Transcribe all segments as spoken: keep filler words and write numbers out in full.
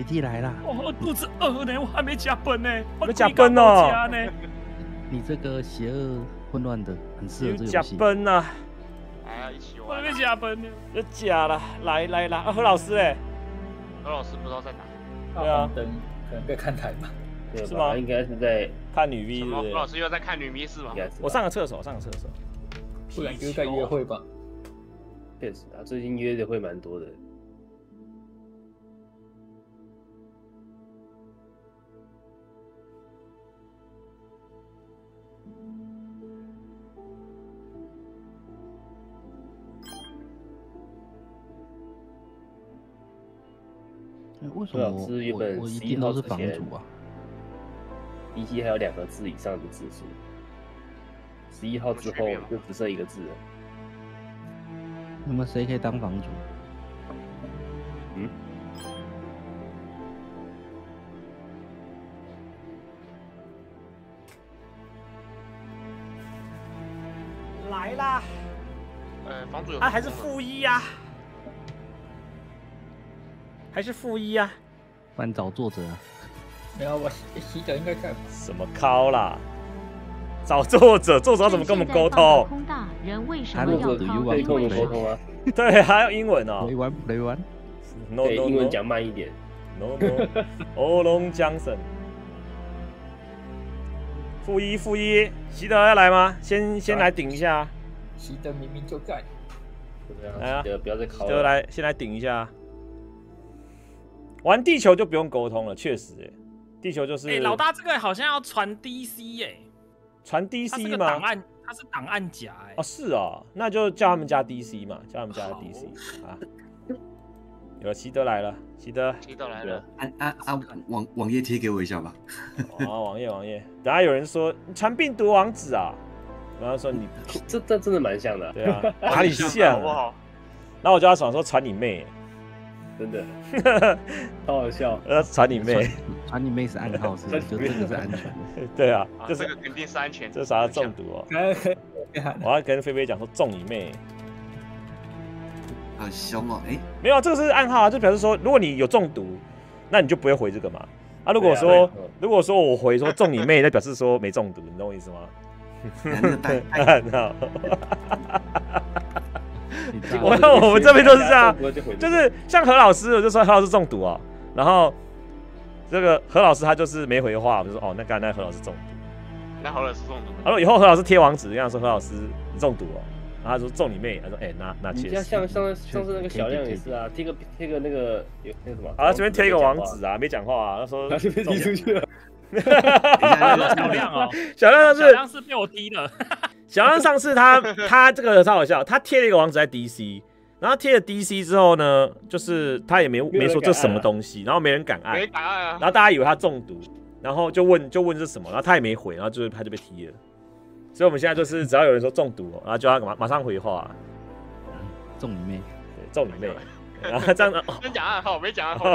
A T 来啦！ 哦，肚子饿呢，我还没加班呢， 还没加班哦。 你这个邪恶混乱的，很适合这个游戏。 加班呐！ 来啊，一起玩。 我还没加班呢。 就假了，来来来，啊，何老师哎， 何老师不知道在哪。 对啊， 灯可能在看台吧？ 是吗？ 应该是在看女 V， 对不对？ 何老师又在看女 V 是吗？ 我上个厕所，上个厕所。 不然就是在约会吧？ 确实啊，最近约的会蛮多的。 为什么我我我一定都是房主啊 ？D C 还有两个字以上的字数，十一号之后就只剩一个字了。 你们谁可以当房主？ 嗯？ 来啦！ 呃，房主有啊，还是负一呀？还是负一啊？ 不然找作者啊。 没有，我洗者应该在。 什么靠啦？找作者，作者要怎么跟我们沟通？ 空大人为什么要可以跟我们沟通啊？ 对，还要英文哦。 雷玩雷玩 ，no no， 英文讲慢一点。 no no， 欧龙江神。负一负一，习德要来吗？先先来顶一下。 习德明明就在。 来啊， 不要再考了。 习德来，先来顶一下。玩地球就不用沟通了，确实，哎，地球就是。 哎，老大这个好像要传 D C 哎。 传 D C 吗？ 档案，它是档案夹哎。 哦，是哦，那就叫他们加 D C 嘛，叫他们加 D C 啊。有了，习德来了，习德， 习德来了。 啊啊啊！网网页贴给我一下吧。 哦，网页网页。等下有人说你传病毒网址啊，然后说你这这真的蛮像的。 对啊，哪里像？ 好不好？ 然后我就要爽说传你妹。 真的，超好笑。 呃，传你妹， 传你妹是暗号，是不是？就这个是安全的。 对啊， 这是个肯定是安全。 这啥中毒哦？我要跟菲菲讲说中你妹。 好凶哦！哎， 没有，这个是暗号啊，就表示说，如果你有中毒，那你就不会回这个嘛。啊，如果说如果说我回说中你妹，那表示说没中毒，你懂我意思吗？我我们这边都是这样，就是像何老师，我就说何老师中毒哦，然后这个何老师他就是没回话，我就说哦，那刚才那何老师中毒， 那何老师中毒， 然后以后何老师贴网址，跟他说何老师你中毒哦，然后他说中你妹，他说哎那那确实， 像上上次那个小亮也是啊，贴个贴个那个有那个什么， 啊这边贴一个网址啊，没讲话啊，他说他就被踢出去了。 小亮哦， 小亮上次小亮是被我踢的。 小亮上次他他这个超好笑，他贴了一个网址在 D C， 然后贴了 D C 之后呢，就是他也没没说这什么东西，然后没人敢按， 没答案啊， 然后大家以为他中毒，然后就问就问是什么，然后他也没回，然后就是他就被踢了。所以我们现在就是只要有人说中毒，然后就要马马上回话， 中你妹， 对，中你妹，然后这样真讲暗号，没讲暗号，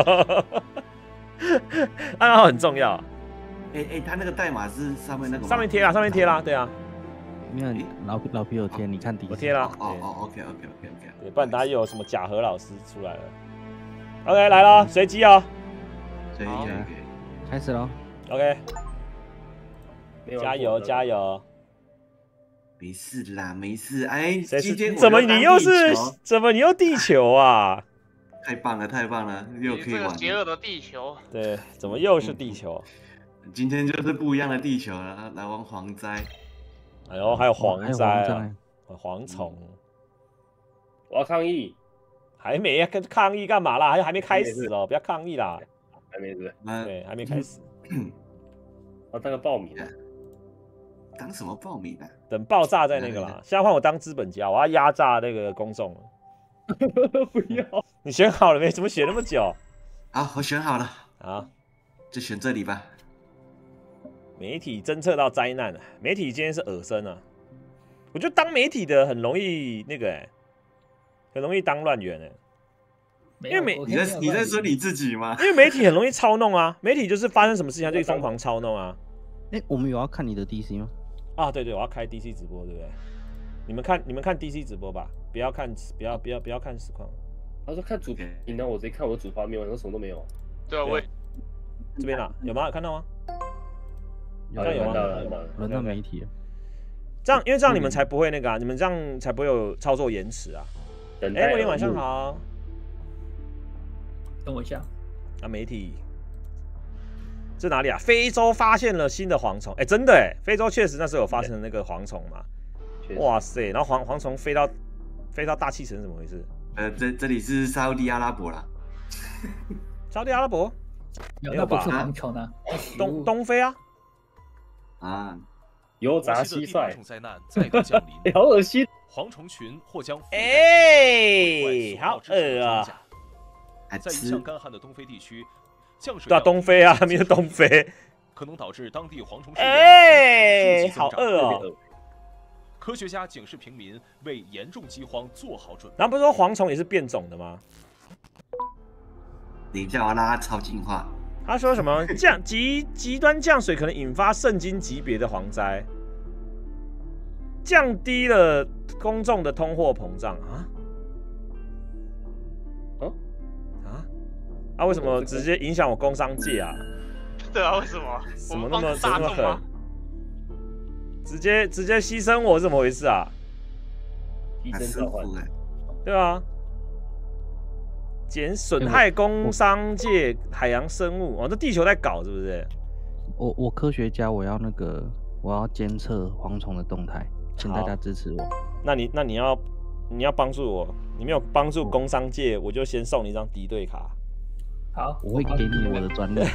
暗号很重要。 哎哎，他那个代码是上面那个上面贴啦，上面贴啦，对啊。 因为老老皮有贴，你看底我贴啦。 哦哦 ，OK OK OK OK。 对，不然大家又有什么假何老师出来了。OK， 来了，随机哦。 随机 OK， 开始喽。 OK， 加油加油。 没事啦，没事。哎，今天怎么你又是怎么你又地球啊？ 太棒了，太棒了，又可以玩。 邪恶的地球。 对，怎么又是地球？ 今天就是不一样的地球了，来玩蝗灾。 哎呦，还有蝗灾啊，蝗虫。 我要抗议。 还没啊？抗议干嘛啦？还还没开始哦，不要抗议啦。 还没是？ 对，还没开始。 我当个报名啊。 当什么报名啊？ 等爆炸在那个啦。现在换我当资本家，我要压榨那个公众了。 不要。 你选好了没？怎么选那么久？ 好，我选好了。 好， 就选这里吧。 媒体侦测到灾难啊！媒体今天是耳生啊！我觉得当媒体的很容易那个哎、欸，很容易当乱源哎。因为媒你在你在说你自己吗？ 因为媒体很容易操弄啊，媒体就是发生什么事情就疯狂操弄啊。 哎、欸，我们有要看你的 D C 吗？ 啊，对对，我要开 D C 直播，对不对？你们看你们看 D C 直播吧，不要看不要不要不要看实况。 他说看主屏，然后我直接看我的主画面，我说什么都没有。 对啊，我也这边啊，有吗？有看到吗？ 好像有吗看到了，看到了。 轮到媒体了。 这样，因为这样你们才不会那个啊，你们这样才不会有操作延迟啊。哎， 等待威廉晚上耳目。 好。 等我一下， 啊，媒体。这哪里啊？非洲发现了新的蝗虫，哎，真的哎，非洲确实那时候有发生那个蝗虫嘛。 确实哇塞，然后蝗蝗虫飞到飞到大气层，怎么回事？ 呃，这这里是沙烏地阿拉伯啦。 沙特阿拉伯有没有吧那不是蝗虫啊， 东东非啊， 啊， 油炸蟋蟀， 灾难再度降临， 哎，好恶心！ 蝗虫群或将哎，好恶啊！ 还在一吃向干旱的东非地区，降水对啊，东非啊，没有东非。 可能导致当地蝗虫数量哎， 数级增长好饿哦！ 科学家警示平民为严重饥荒做好准备。 然后不是说蝗虫也是变种的吗？ 等一下我要让它超进化。 他说什么降极极端降水可能引发圣经级别的蝗灾，降低了公众的通货膨胀啊？ 哦啊？啊？为什么直接影响我工商界啊？ 对啊，为什么？ 怎么那么我们怎么那么帮大众吗狠？？直接直接牺牲我，怎么回事啊？ 提很升召唤舒服，哎， 对啊，减损害工商界海洋生物哦，这地球在搞是不是？ 我我科学家，我要那个我要监测蝗虫的动态，请大家支持我。 那你那你要你要帮助我，你没有帮助工商界，我就先送你一张敌对卡。 好， 我会给你我的专利。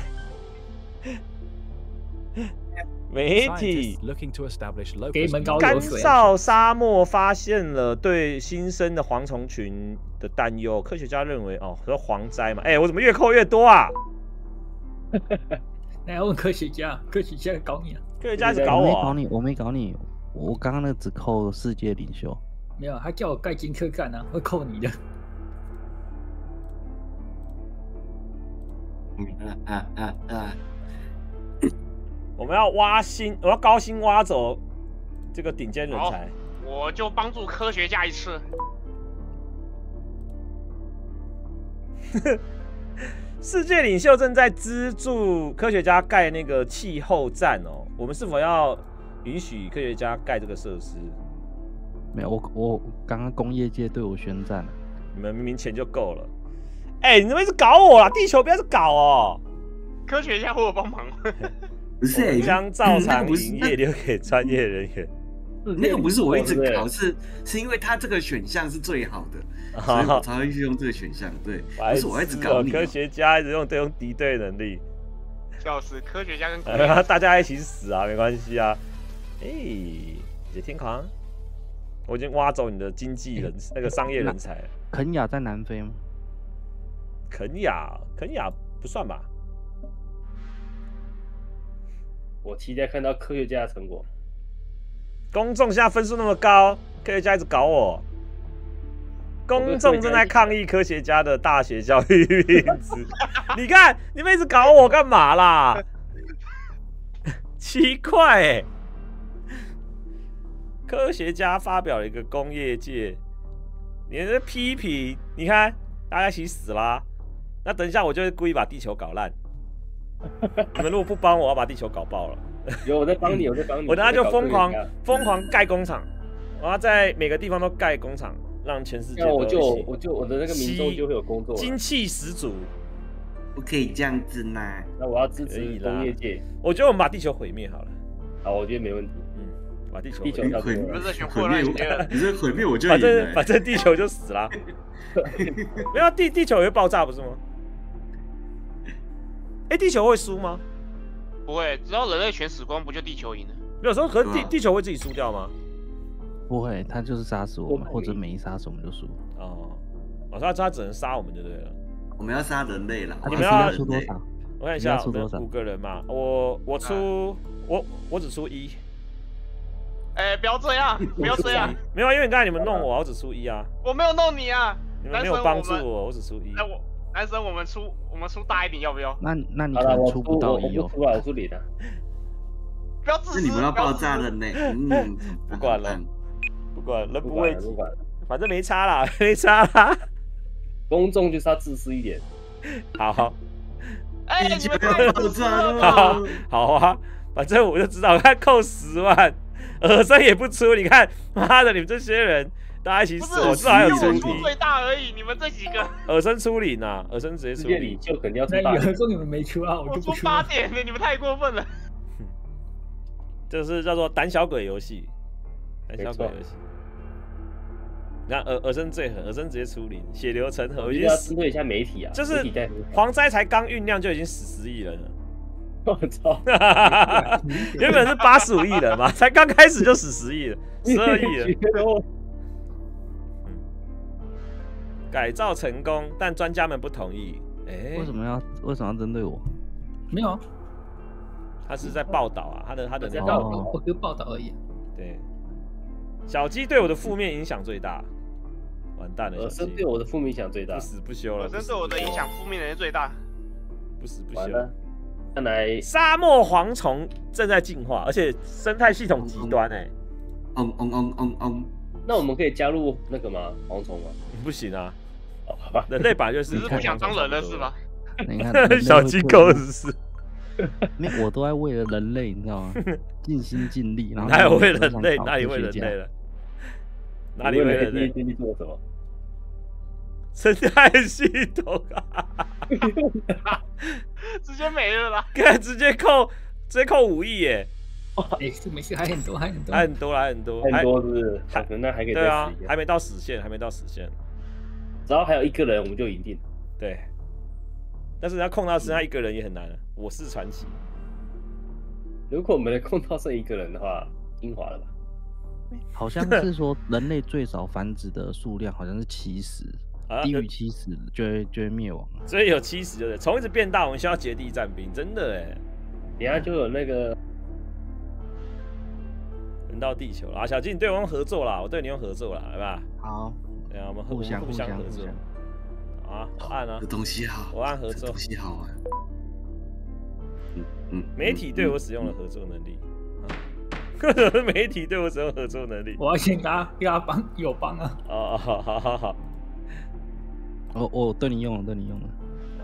媒体 looking to establish 给你们高干油水。 燥沙漠发现了对新生的蝗虫群的担忧，科学家认为哦，说蝗灾嘛，哎、我怎么越扣越多啊？ 那要问科学家，科学家搞你啊？ 科学家一直搞我、啊， 我没搞你，我没搞你，我刚刚那个只扣世界领袖。 没有，他叫我盖金科干啊，会扣你的。 啊啊啊啊！ 我们要挖心，我要高薪挖走这个顶尖人才。 我就帮助科学家一次。 世界领袖正在资助科学家盖那个气候站哦，我们是否要允许科学家盖这个设施？ 没有，我我刚刚工业界对我宣战了。 你们明明钱就够了。哎、你们一直搞我啦！地球不要一直搞哦。 科学家会有帮忙。 不是、欸， 将照常不是营业留给专业人员。 那个不是我一直对不对搞，是是因为它这个选项是最好的，所以我才会去用这个选项。对，不是我一直搞你、 科哦。 学家一直用对用敌对能力， 笑死，科学家跟科呃大家一起死啊，没关系啊。哎、野天狂，我已经挖走你的经纪人、那个商业人才了。 肯亚在南非吗？ 肯亚，肯亚不算吧？ 我期待看到科学家的成果。 公众现在分数那么高，科学家一直搞我。公众正在抗议科学家的大学教育品质。你看，你们一直搞我干嘛啦？奇怪哎、欸，科学家发表了一个工业界，你的批评，你看大家一起死啦。那等一下我就会故意把地球搞烂。你们如果不帮我，我要把地球搞爆了。 有我在帮你，我在帮你。 我等下就疯狂我在搞科学家疯狂盖工厂，我要在每个地方都盖工厂，让全世界都那我就一起我就我的那个民众就会有工作了。 精气十足。 不可以这样子呢。 那我要支持可以啦工业界。 我觉得我们把地球毁灭好了， 好，我觉得没问题。 嗯，把地球地球毁灭毁你们这群毁混乱灭些， 你这毁灭我就赢反正了、 反正地球就死了。没有地地球也会爆炸不是吗？哎、地球会输吗？ 不会，只要人类全死光，不就地球赢了？ 没有时候，可是地嗯地球会自己输掉吗？ 不会，他就是杀死我们， 我或者没杀死我们就输。 哦，哦，他他只能杀我们就对了。 我们要杀人类了。 啊你们你们要要出多少？ 我看一下， 你要出多少我们五个人嘛，我我出我我只出一， 哎，不要这样，不要这样， 没有，因为刚才你们弄我，我只出一啊， 我没有弄你啊。 你们没有帮助我，我只出一。 哎，我男生，我们出我们出大一点，要不要？ 那那你好了， 可能出我出我不到一哦。 我不出来，我出零啊。 不要自私， 是你们要不要爆炸自私了呢。嗯， 不管了不管人不管不为己， 了不管了， 反正没差啦，没差啦。 公众就是要自私一点。 好， 你们太爆炸好了！ 好啊，反正我就知道，看扣十万，耳生也不出，你看，妈的，你们这些人，大家一起死，我至少还有出我出题。 最大而已，你们这几个， 耳生出零啊，耳生直接出零世界领。袖肯定要出那大有人说你们没出啊，我我出就不出了。 八点了，你们太过分了。 这是叫做胆小鬼游戏，胆小鬼游戏。你看耳耳生最狠，耳生直接出零，血流成河， 我已经死就要针对一下媒体啊， 就是媒体在蝗灾才刚酝酿就已经死十亿人了。 我操， 原本是八十五亿人嘛，才刚开始就死十亿了，十二亿了。改造成功，但专家们不同意。哎、 为什么要为什么要针对我？ 没有啊， 他是在报道啊，他的他的在那个报道我就报道而已。 对，小鸡对我的负面影响最大，完蛋了， 耳小鸡生对我的负面影响最大不，死不休了， 本身对我的影响负面的人最大。 不死不休。 完了，看来沙漠蝗虫正在进化，而且生态系统极端哎、 嗡嗡嗡嗡嗡， 那我们可以加入那个吗？蝗虫吗？ 不行啊， 哦，好吧， 人类本来就是只是不想当人了是吧？ 你看人类会小鸡克服狗是， 没有，我都在为了人类，你知道吗？尽心尽力。然后哪有为你人类？ 们想搞哪里科学家为人类了？哪里为为人类？ 经历做什么？ 生态系统啊！ 直接没了啦。 看直接扣，直接扣五亿耶， 哎，是没事，还很多，还很多。 还很多，还很多， 太还多是不是？ 还可能那还可以对啊再死一，下， 还没到死线，还没到死线， 只要还有一个人我们就赢定。 对。但是要控到剩下一个人也很难了，我是传奇。 如果我们能控到剩一个人的话，精华了吧？ 好像是说人类最少繁殖的数量好像是七十， 啊低于七十就会就会灭亡。 所以有七十，对不对？虫一直变大，我们需要结地战兵，真的哎。 等一下就有那个轮到地球了啊！小金，你对我用合作啦，我对你用合作啦，来吧？ 好， 对啊，我们互相互相合作互相互相。 啊，我按啊这，东西好， 我按合作这东。西好玩。嗯嗯， 媒体对我使用了合作能力。媒体对我使用合作能力。 我要先给他给他帮有帮啊。 哦哦，好好好好。 我我对你用了，对你用了。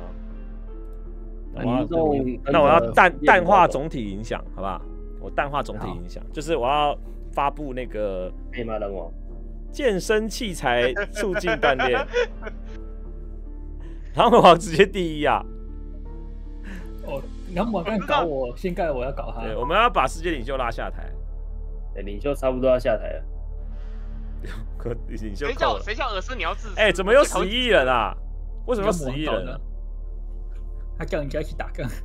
那我要民众， 那我要淡淡化总总体影响，好不好？我淡化总体影响，就是我要发布那个黑马人王， 健身器材促进锻炼，然后我直接第一啊！ 哦，然后我刚搞我，现在我要搞他。 对，我们要把世界领袖拉下台， 哎领袖差不多要下台了。 可领袖谁扣了。 叫谁叫尔斯你要自私？ 哎，怎么有十亿人啊？为什么有十亿人啊？ 他叫人家一起打更。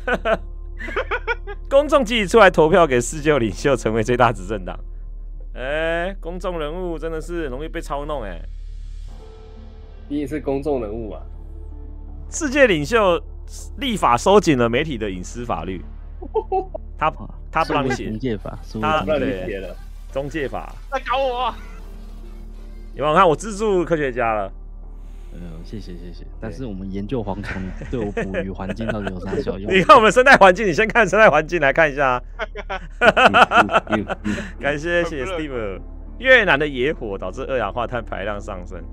公众积极出来投票给世界领袖成为最大执政党。哎，公众人物真的是容易被操弄哎。 毕竟是公众人物啊。 世界领袖立法收紧了媒体的隐私法律，他他不让写中介法，数位他中不让你介写了， 中介法。 在搞我。 有没有看我资助科学家了？ 呃，谢谢谢谢。但是我们研究蝗虫对我捕鱼环境到底有啥小用？ 你看我们生态环境，你先看生态环境来看一下啊。感谢谢谢 Steve。越南的野火导致二氧化碳排量上升。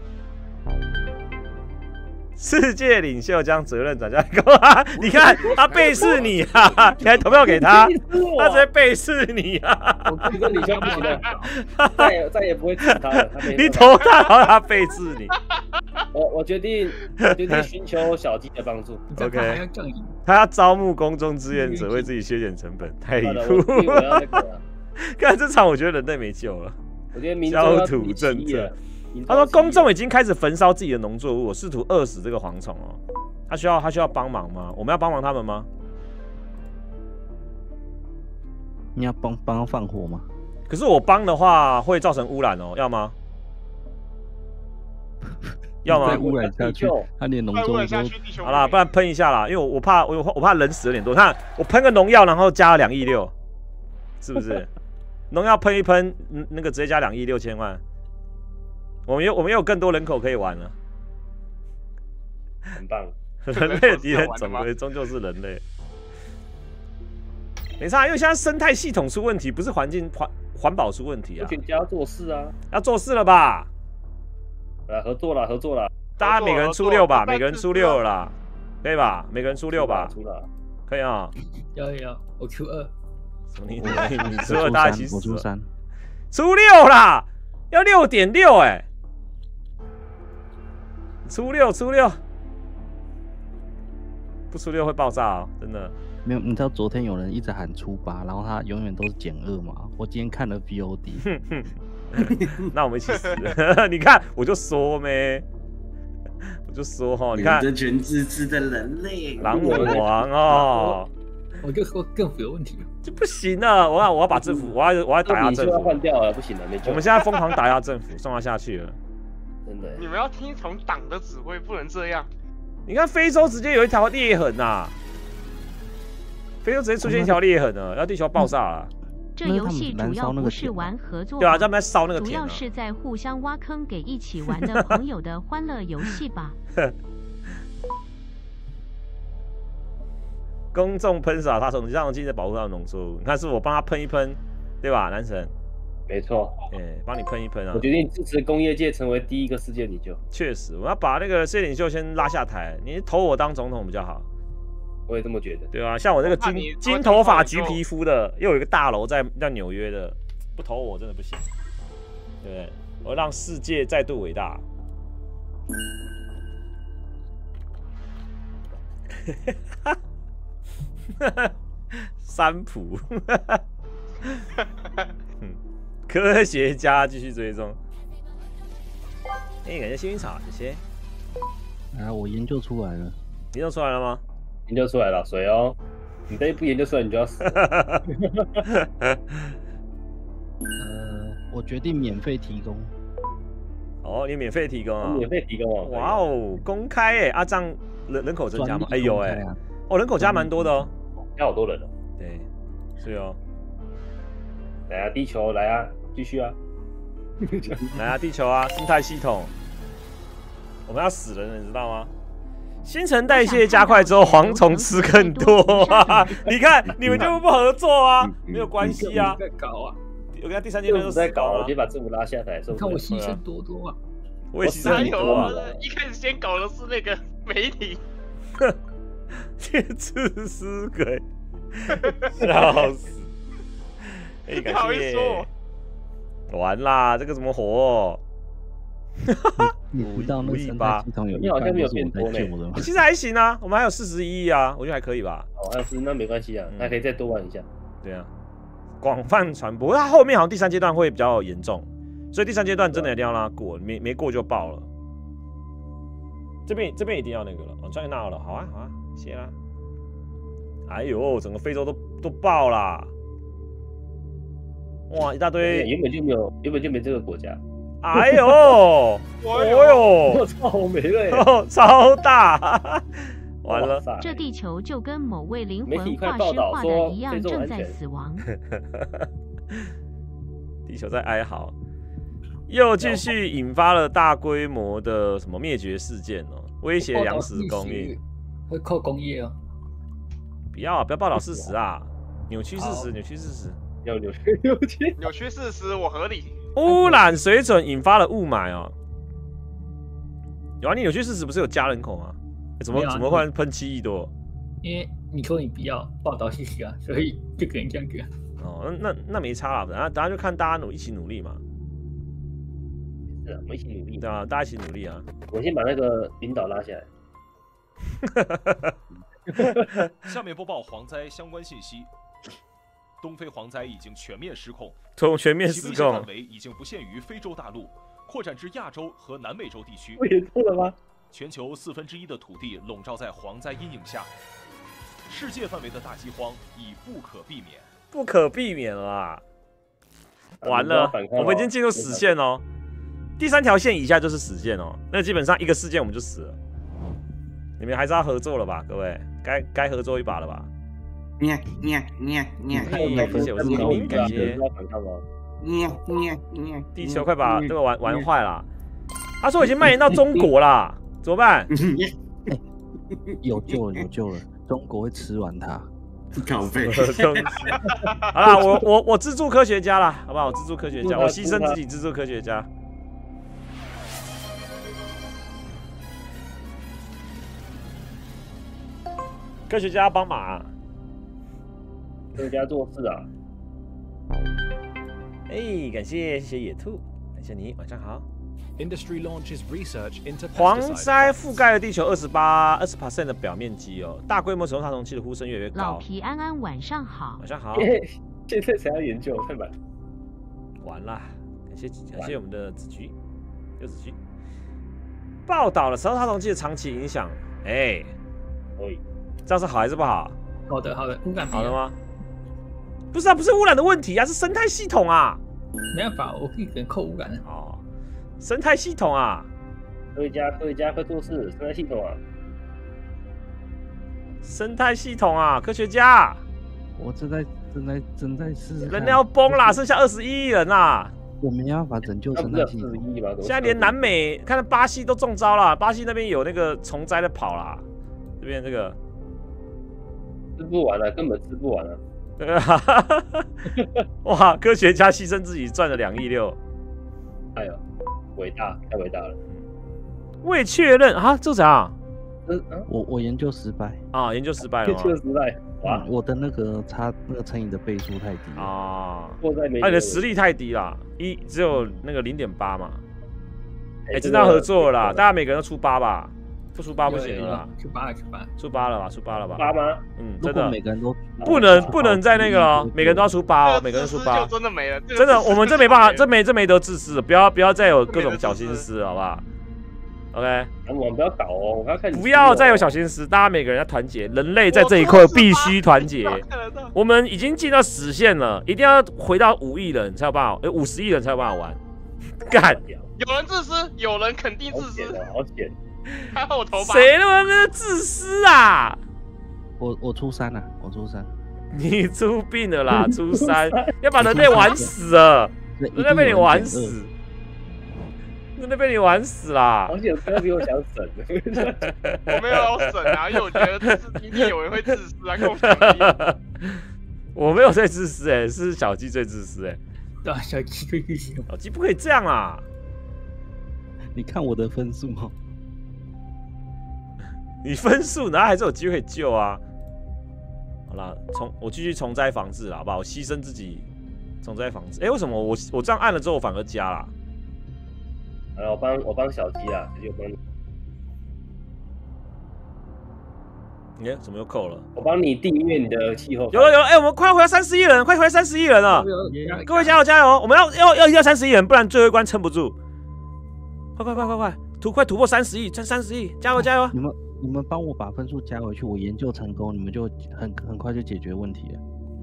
世界领袖将责任转嫁给他，你看他背刺你啊，你还投票给他，他直接背刺你啊！ 我这个领袖不行了，再也再也不会支持他了。他没你投他，然后他背刺你。 我我决定我决定寻求小鸡的帮助。 你看他还要降赢。 他要招募公众志愿者，为自己削减成本，太离好的， 谱我决定我要那个了。 看这场，我觉得人类没救了。 我觉得民众要焦土政策。 民众他说，公众已起义经开始焚烧自己的农作物，试图饿死这个蝗虫哦。他需要他需要帮忙吗？我们要帮忙他们吗？ 你要帮帮他放火吗？ 可是我帮的话会造成污染哦，要吗？要吗？ 再污染下去，他连农再污作物都染下去，地球好啦，不然喷一下啦，因为我我怕我我怕人死有点多。看我喷个农药，然后加了两亿六，是不是？农药喷一喷，嗯那个直接加两亿六千万。我们有我们有更多人口可以玩了。 很棒。 人类的敌人总归终究是人类。没差，因为现在生态系统出问题，不是环境环环保出问题啊科。学家要做事啊， 要做事了吧？ 来合作了，合作了。 大家每个人出六吧，每个人出六了啦。 可以吧？每个人出六吧？ 出了， 可以啊。 要要，我 Q 二。 你你你出二，大家一起死。 我出三， 出六啦，要六点六哎。出六出六，不出六会爆炸哦，真的。 没有，你知道昨天有人一直喊出八，然后他永远都是减二嘛。我今天看了 V O D， 那我们一起死。你看，我就说咩，我就说哈，你看， 这全自私的人类， 狼我王哦。 我就说政府有问题， 这不行了！我要我要把政府，我要我要打压政府。 换掉了，不行了，没救。 我们现在疯狂打压政府，送他下去了。 真的， 你们要听从党的指挥，不能这样。 你看非洲直接有一条裂痕呐、啊，非洲直接出现一条裂痕了，要地球爆炸了。 这游戏主要不是玩合作， 对啊，他们在烧那个田、啊，主要是在互相挖坑给一起玩的朋友的欢乐游戏吧。 公众喷洒他从让进在保护到农作物，你看是我帮他喷一喷，对吧，男神？ 没错， 哎、欸，帮你喷一喷啊！ 我决定支持工业界成为第一个世界领袖。 确实，我要把那个世界领袖先拉下台，你投我当总统比较好。 我也这么觉得。 对啊，像我这个金金头发、橘皮肤的，又有一个大楼在在纽约的，不投我真的不行，对不对？我让世界再度伟大。三浦，科学家继续追踪。哎、欸，感谢幸运草，谢谢。 啊，我研究出来了。 研究出来了吗？ 研究出来了，水哦。你再不研究出来，你就要死。 呃，我决定免费提供。 哦，你免费提供啊？ 免费提供哦。 哇哦，公开哎！啊，这样人人口增加吗？哎呦哎， 啊、 哦，人口加蛮多的哦。 加好多人了。 对，是哦。 来啊，地球来啊，继续啊。 来啊，地球啊，生态系统。我们要死人了，你知道吗？新陈代谢加快之后，蝗虫吃更多。你看，你们就不合作啊？没有关系啊。 在搞啊！ 我跟他第三阶段都在搞，我先把政府拉下台。 你看我牺牲多多啊！ 我也牺牲很多啊。 一开始先搞的是那个媒体。 自私鬼，笑死！哎、欸，感谢。完啦，这个怎么活？ 你知道那生态系统有一半都是我在救的吗？ 其实还行啊，我们还有四十一亿啊，我觉得还可以吧。 哦，还是那没关系啊，那、嗯、可以再多玩一下。 对啊，广泛传播，它后面好像第三阶段会比较严重，所以第三阶段真的一定要让它过，没没过就爆了。这边这边一定要那个了，哦，终于拿了，好啊好啊，谢啦。哎呦，整个非洲都都爆啦！哇，一大堆， 原本就没有，原本就没这个国家。 哎呦，哦呦， 我操，我没了， 哦，超大，完了。 这地球就跟某位灵魂画师画的一样，正在死亡。 地球在哀嚎，又继续引发了大规模的什么灭绝事件哦，威胁粮食供应。 会扣工业哦。 不要啊！不要报道事实啊！扭曲事实，扭曲事实， 要扭曲扭曲扭曲事实，我合理。 污染水准引发了雾霾哦。有啊，你扭曲事实不是有加人口吗？欸、怎么、啊、怎么忽然喷七亿多？ 因为你说你不要报道事实啊，所以就给人这样给。 哦，那那那没差啦，等下等下就看大家努一起努力嘛。 是啊，我们一起努力。 对啊，大家一起努力啊！ 我先把那个领导拉下来。 下面播报蝗灾相关信息。东非蝗灾已经全面失控， 从全面失控， 范围已经不限于非洲大陆，扩展至亚洲和南美洲地区。 不严重了吗？ 全球四分之一的土地笼罩在蝗灾阴影下，世界范围的大饥荒已不可避免。 不可避免啦！完了，我们已经进入死线哦。第三条线以下就是死线哦，那基本上一个事件我们就死了。你们还是要合作了吧，各位，该该合作一把了吧？ 念念念念， 感谢我是明明，感谢。 念念念， 地球快把这个玩玩坏了。他说已经蔓延到中国啦，怎么办？ 有救了，有救了，中国会吃完它。 搞废。 好啦，我我我资助科学家啦，好不好？我资助科学家，我牺牲自己资助科学家。 科学家帮忙、啊， 科学家做事啊。 哎，感谢谢谢野兔，感谢你，晚上好。 Industry launches research into 蝗灾覆盖了地球二十八、二十 percent 的表面积哦，大规模使用杀虫剂的呼声越来越高。 老皮安安晚上好。 晚上好。 现在才要研究，太晚。 完啦，感谢感谢我们的子菊，有子菊报道了使用杀虫剂的长期影响。哎， 可以， 这样是好还是不好？ 好的好的，污染好的吗？不是啊，不是污染的问题啊，是生态系统啊。 没办法，我可以给人扣污染的。 哦，生态系统啊。 科学家科学家快做事，生态系统啊。 生态系统啊，科学家。 我正在正在正在试试。 人要崩啦，剩下二十一亿人啦。 我没办法拯救生态系统。 现在连南美，看到巴西都中招了，巴西那边有那个虫灾在跑啦，这边这个吃不完了，根本吃不完了。 对啊，哇！科学家牺牲自己赚了两亿六， 哎呦，伟大，太伟大了。 未确认啊，这怎样？ 我我研究失败啊，研究失败了吗？ 研究失败，哇！ 我的那个差那个乘以的倍数太低啊， 那、 啊、你的实力太低啦，一只有那个零点八嘛。哎、欸，真的要合作了啦，大家每个人都出八吧。不出八不行了啦， 出八了，出八， 出八了吧，出八了吧？ 八吗？ 嗯，真的， 每个人都不能不能在那个哦，每个人都要出八哦，每个人出八， 真的没了， 真的，我们这没办法，这没这没得自私，不要不要再有各种小心思，好不好 ？OK， 我们不要搞哦，我要看不要再有小心思，大家每个人要团结，人类在这一块必须团结。我们已经进到死线了，一定要回到五亿人才有办法，哎，五十亿人才有办法玩。干， 有人自私，有人肯定自私， 好险。 还好我头发。 谁他妈自私啊？ 我我初三了，我初三。 你出病了啦，初三要把人类玩死了，人类被你玩死，人类被你玩死啦！ 而且他比我想省， 我没有要省啊，因为我觉得这是一定有人会自私啊，跟我讲。 我没有最自私哎、欸，是小鸡最自私哎、欸。 对啊，小鸡最自私。 小鸡不可以这样啊！ 你看我的分数哦。 你分数，然后还是有机会救啊！好啦，重我继续重灾防治啦，好不好？我牺牲自己重灾防治。哎、欸，为什么我我这样按了之后我反而加啦？ 好了，我帮我帮小鸡啦，直接帮你。 你、欸、怎么又扣了？ 我帮你订阅你的气候。 有了有了，哎、欸，我们快回到三十亿人，快回到三十亿人了！各位加油加油！我们要要要一到三十亿人，不然最后一关撑不住。快快快快快，突快突破三十亿，差三十亿，加油加油！ 你们。你们帮我把分数加回去，我研究成功，你们就很很快就解决问题了。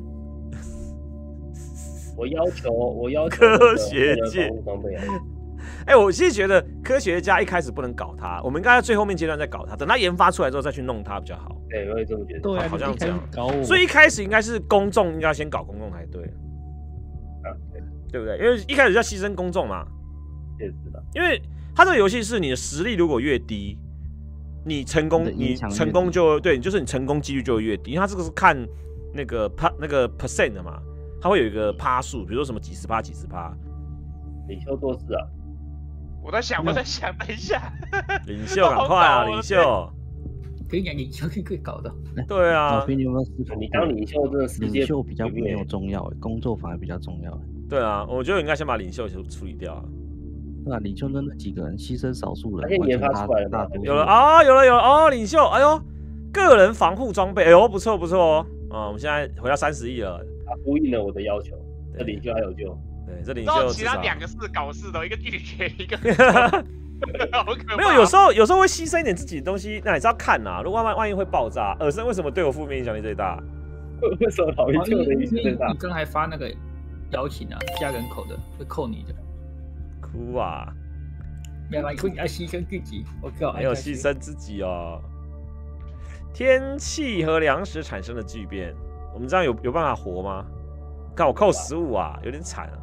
我要求，我要求科学界。哎、欸，我其实觉得科学家一开始不能搞他，我们应该在最后面阶段再搞他，等他研发出来之后再去弄他比较好。 对，我也这么觉得。 对啊， 好像这样。 搞我。 所以一开始应该是公众应该先搞公众才对。 啊，对， 对不对？因为一开始要牺牲公众嘛。 也是的。 因为他这个游戏是你的实力如果越低。你成功，你成功就对，就是你成功几率就会越低，因为它这个是看那个趴那个 percent 的嘛，它会有一个趴数，比如说什么几十趴、几十趴。 领袖做事啊！ 我在想，我在想，等一下。 领袖，赶快啊，领袖！ 跟你讲，领袖可以搞的。 对啊。 老皮，你有没有思考？ 你当领袖真的世界领袖比较没有重要，工作反而比较重要。 对啊，我觉得应该先把领袖处理掉啊。 对啊，领袖那几个人牺牲少数人， 而且研发出来了， 有了啊，有了有了哦，领袖，哎呦，个人防护装备，哎呦，不错不错哦，啊，我们现在回到三十亿了， 他呼应了我的要求，这领袖还有救， 对，这领然后袖其他两个是搞事的，一个拒绝，一个好可怕。 没有，有时候有时候会牺牲一点自己的东西，那你是要看呐，如果万万一会爆炸，尔森为什么对我负面影响力最大？ 为什么老一救的影响最大？ 你刚才发那个邀请啊，加人口的会扣你的。 哭啊！ 没有，你要牺牲自己，我靠， 没有牺牲自己哦。天气和粮食产生的巨变，我们这样有有办法活吗？看我扣十五啊，有点惨啊。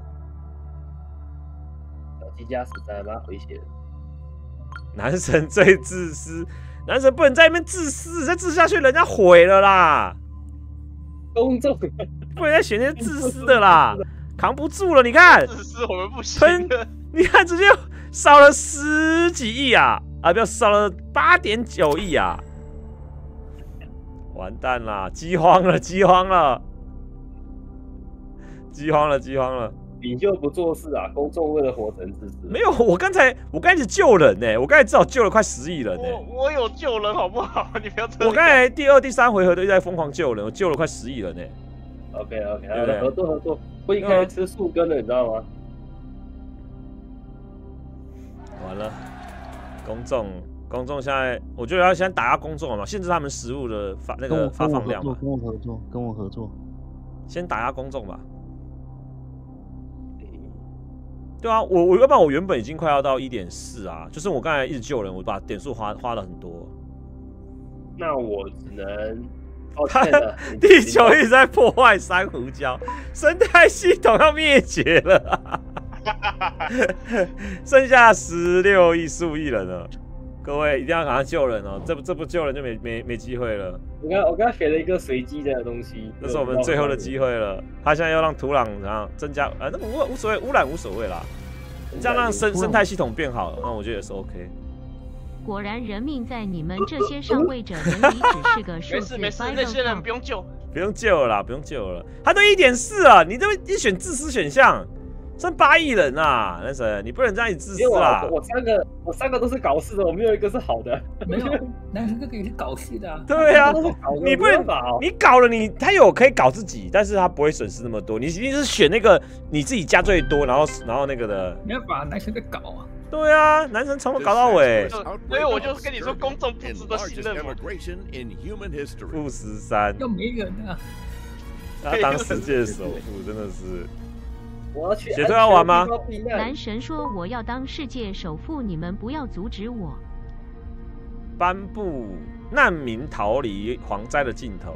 小鸡加十三，蛮危险。 男神最自私，男神不能在那边自私，再自私下去人家毁了啦。 公众不能再选那些自私的啦，扛不住了，你看。 自私我们不行的。 你看，直接少了十几亿啊！啊，不要少了八点九亿啊！ 完蛋啦！饥荒了，饥荒了，饥荒了，饥荒了！ 领袖不做事啊，公众为了活成自私。 没有，我刚才我刚才是救人呢、欸，我刚才至少救了快十亿人呢、欸。 我我有救人好不好？你不要这样。 我刚才第二、第三回合都一直在疯狂救人，我救了快十亿人呢、欸。 OK OK， 好的，合作合作。我已经开始吃树根了，你知道吗？ 完了，公众。公众现在，我觉得要先打压公众嘛，限制他们食物的发那个发放量嘛。 跟我合作，跟我合作， 先打压公众吧。对啊，我我要不然我原本已经快要到一点四啊，就是我刚才一直救人，我把点数花花了很多。 那我只能，抱歉了， 地球一直在破坏珊瑚礁，生态系统要灭绝了，剩下十六亿数亿人了。各位一定要赶快救人哦！这不这不救人就没没没机会了。 我刚我刚学了一个随机的东西， 这是我们最后的机会了。他现在要让土壤然后增加，呃，那个无无所谓，污染无所谓啦。这样让生生态系统变好，那我觉得也是 OK。 果然，人命在你们这些上位者眼里只是个数字。 没事没事，那些人不用救， 不用救了啦，不用救了。他都一点四了，你这一选自私选项。剩八亿人啊，那谁，你不能这样子自私啊！ 我三个，我三个都是搞事的，我没有一个是好的。 没有，男生这个也是搞事的啊。 对啊，你不能你搞了你，他有可以搞自己，但是他不会损失那么多。你一定是选那个你自己加最多，然后然后那个的。 没办法，男生在搞啊。 对啊，男生从头搞到尾。 所以我就跟你说，公众不值得信任嘛。 负十三。 又没人啊。 他当世界首富真的是。 我要去写作要玩吗？ 男神说我要当世界首富，你们不要阻止我。 颁布难民逃离蝗灾的尽头。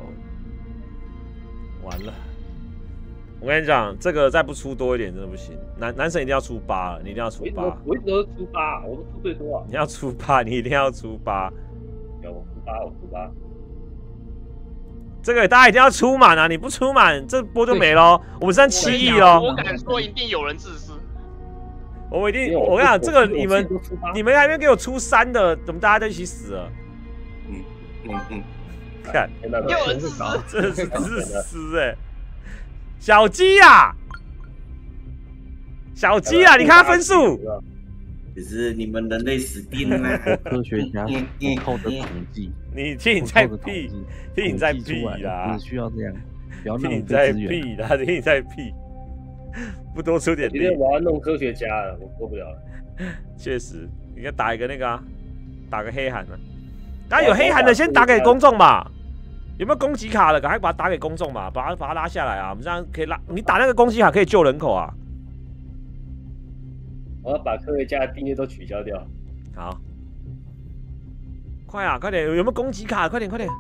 完了，我跟你讲，这个再不出多一点真的不行。男男神一定要出八，你一定要出八。 我一直都是出八，我都出最多啊。 你要出八，你一定要出八。 有，我出八，我出八。 这个大家一定要出满啊！你不出满，这波就没喽。我们剩七亿喽。 我敢说，一定有人自私。 我一定，我跟你讲，这个你们你们还没给我出三的，怎么大家都一起死了？ 嗯嗯嗯， 看， 有人自私， 真的是自私哎！小鸡啊，小鸡啊，你看他分数。 只是你们人类死定了。 科学家靠着统计。 你听你在屁，听你在屁啦！ 只需要这样，不要听你在屁啦，听你在屁，不多出点力。 今天我要弄科学家了，我受不了了。 确实，你该打一个那个啊，打个黑函啊。刚有黑函的先打给公众吧。有没有攻击卡的？赶快把它打给公众吧，把它把它拉下来啊！我们这样可以拉，你打那个攻击卡可以救人口啊。 我要把科学家的订阅都取消掉。 好。快啊！快点，有没有攻击卡？快点，快点！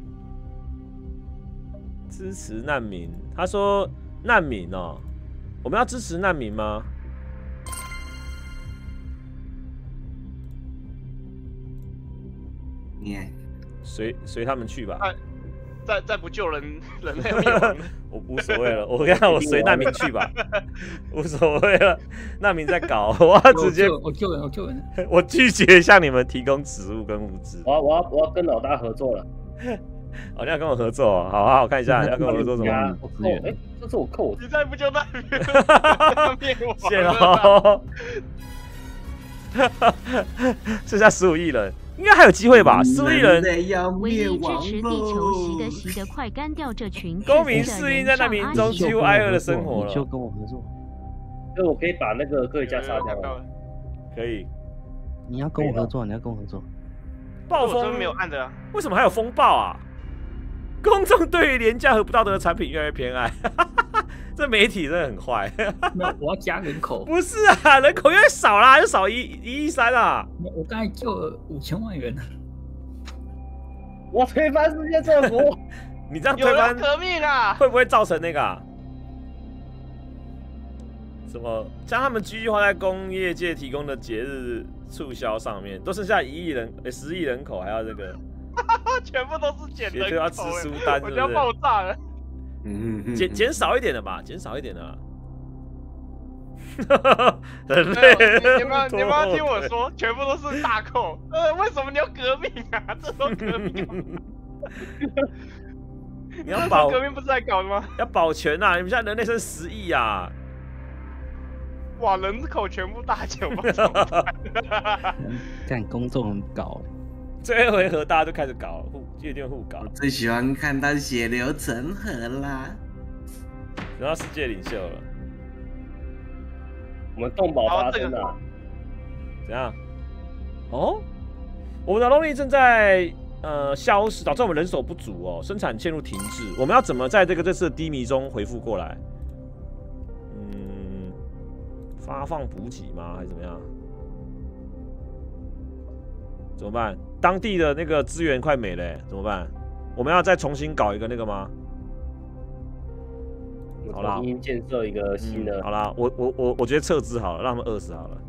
支持难民。他说难民哦，我们要支持难民吗？ 你随随他们去吧。 啊、再再不救人，人类灭亡。 我无所谓了，我看我随难民去吧，无所谓了。难民在搞，我要直接我救人，我救人， 我拒绝向你们提供食物跟物资。 我要我要我要跟老大合作了。 哦，你要跟我合作，好好，我看一下你要跟我合作什么？ 哎，这是我扣我。 你再不救难民，灭亡。 谢喽。剩下十五亿人。应该还有机会吧，十五亿人。 唯一支持地球习得习得快干掉这群公民适应在难民中几乎挨饿的生活了。 就跟我合作， 所以我可以把那个科学家杀掉了。 可以。 你要跟我合作，你要跟我合作。 暴风没有按的啊？ 为什么还有风暴啊？公众对于廉价和不道德的产品越来越偏爱。这媒体真的很坏。 没有，我要加人口。 不是啊，人口越少啦，就少一一亿三啊。 我刚才救了五千万元。 我推翻世界政府。 你这样推翻革命啊？ 会不会造成那个、啊？什么将他们继续花在工业界提供的节日促销上面，都剩下一亿人、欸、十亿人口，还要这个， 全部都是减人口， 要吃书单， 我就要爆炸了。 减减少一点的吧，减少一点的、啊。人类， 你们你们要听我说，全部都是大扣。呃，为什么你要革命啊？这都革命。 你要保革命不是在搞的吗？ 要保全啊！你们现在人类剩十亿啊！ 哇，人口全部大减，我看公众很搞， 最后一回合大家就开始搞互，夜店互搞。 最喜欢看到血流成河啦！ 然后世界领袖了， 我们动保发生了， 怎样？哦，我们的劳动力正在呃消失，导致我们人手不足哦，生产陷入停滞。我们要怎么在这个这次的低迷中恢复过来？嗯，发放补给吗？还是怎么样？怎么办？当地的那个资源快没了，怎么办？我们要再重新搞一个那个吗？好啦， 重新建设一个新的。 嗯、好啦，我我我我觉得撤资好了，让他们饿死好了。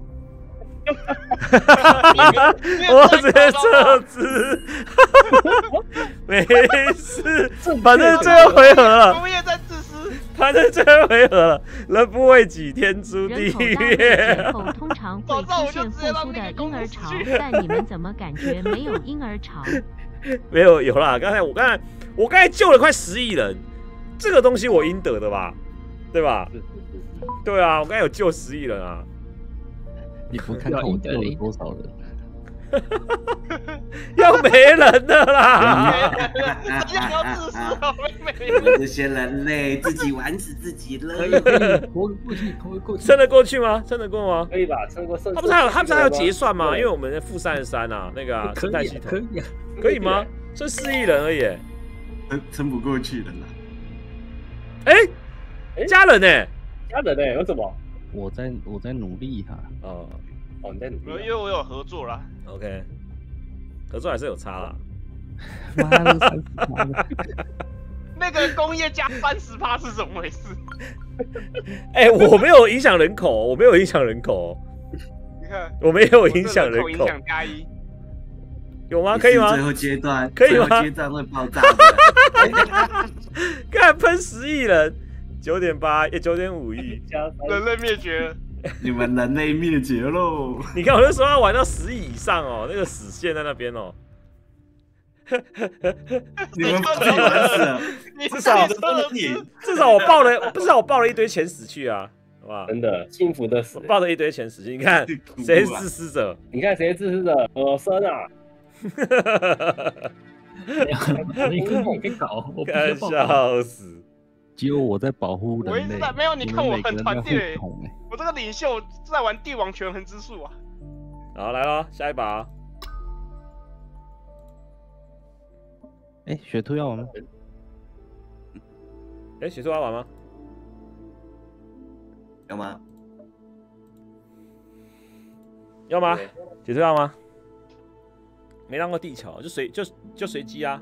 我直接撤资，没事，反正最后回合了。 工业在自私， 反正最后回合了，人不为己，天诛地灭。 后通常会出现复苏的婴儿潮，但你们怎么感觉没有婴儿潮？ 没有，有啦。刚才我刚才我刚才救了快十亿人，这个东西我应得的吧？对吧？对啊，我刚才有救十亿人啊。 你不看看我救了多少人？ 要没人的啦！ 你要自私啊！ 我们这些人类自己玩死自己了。 可以可以，活过去，活过去。 撑得过去吗？撑得过吗？ 可以吧，撑过。 他不是还有他不是还有结算吗？因为我们负三十三啊，那个啊，生态系统可以啊， 可以吗？剩四亿人而已， 撑撑不过去了啦。 哎，家人呢？ 家人呢？有什么？ 我在我在努力哈。 哦哦，你在努力。 因为我有合作啦。 OK， 合作还是有差啦。 妈的，三十趴。 那个工业加三十趴是怎么回事？ 哎、欸，我没有影响人口，我没有影响人口。 你看， 我没有影响人口。 影响加一。 有吗？可以吗？ 最后阶段， 可以吗？ 最后阶段会爆炸的。 看喷十亿人，九点八也九点五亿， 人类灭绝了。 你们人类灭绝喽！ 你看，我那时候要玩到十亿以上哦，那个死线在那边哦。 你们自己玩死了， 至少至少我抱了，至少我抱了一堆钱死去啊，好吧？ 真的幸福的死， 抱了一堆钱死去。你看谁是自私者？ 你看谁是自私者？我生啊！ 你跟我别搞，我看笑死。 只有我在保护人类。 我一直在没有，你看我很团结、 欸， 我这个领袖在玩帝王权衡之术啊。 好，来咯，下一把。 哎、欸，雪兔要玩吗？ 哎、欸，雪兔要玩吗？ 要吗？ 要吗？雪兔要吗？没当过地球，就随就就随机啊。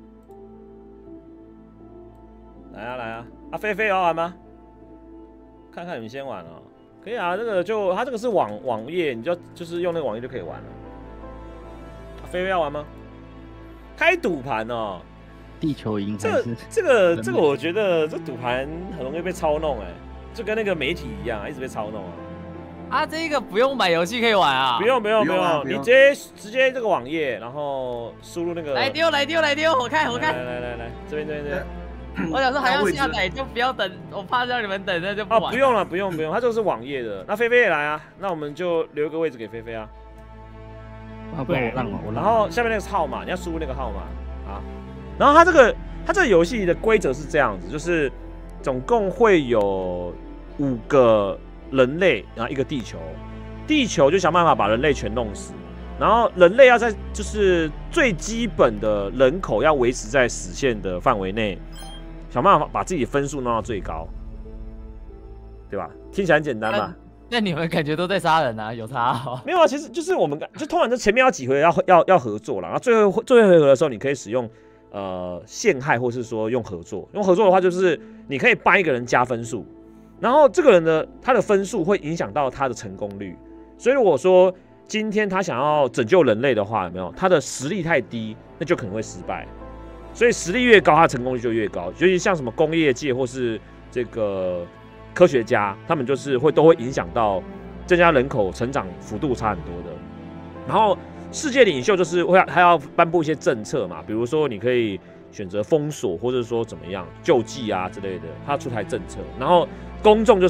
来啊来啊！啊，菲菲要玩吗？看看你们先玩哦。可以啊，这个就它这个是网网页，你就就是用那个网页就可以玩了。啊、菲菲要玩吗？开赌盘哦。 地球赢这个这个这个，我觉得这赌盘很容易被操弄哎，就跟那个媒体一样，一直被操弄啊。 啊，这个不用买游戏可以玩啊？ 不用不用不用，你直接直接这个网页，然后输入那个。 来丢来丢来丢，我看我看。 来来来来，这边这边这边。 我想说还要下载，就不要等，我怕让你们等，那就不玩。 哦，不用了，不用不用，它就是网页的。那菲菲也来啊，那我们就留一个位置给菲菲啊。 啊，不然我让我然后下面那个是号码，你要输入那个号码啊。然后它这个它这个游戏的规则是这样子，就是总共会有五个人类，然后一个地球，地球就想办法把人类全弄死。然后人类要在就是最基本的人口要维持在死线的范围内。想办法把自己的分数弄到最高，对吧？听起来很简单吧？ 那你们感觉都在杀人啊？有差哦？ 没有啊，其实就是我们就通常这前面要几回要要要合作了，然后最后最后回合的时候，你可以使用呃陷害，或是说用合作。用合作的话，就是你可以帮一个人加分数，然后这个人的他的分数会影响到他的成功率。所以如果说今天他想要拯救人类的话，有没有他的实力太低，那就可能会失败。所以实力越高，它成功率就越高。尤其像什么工业界或是这个科学家，他们就是会都会影响到增加人口成长幅度差很多的。然后世界领袖就是会还要颁布一些政策嘛，比如说你可以选择封锁，或者说怎么样救济啊之类的，他出台政策。然后公众就是，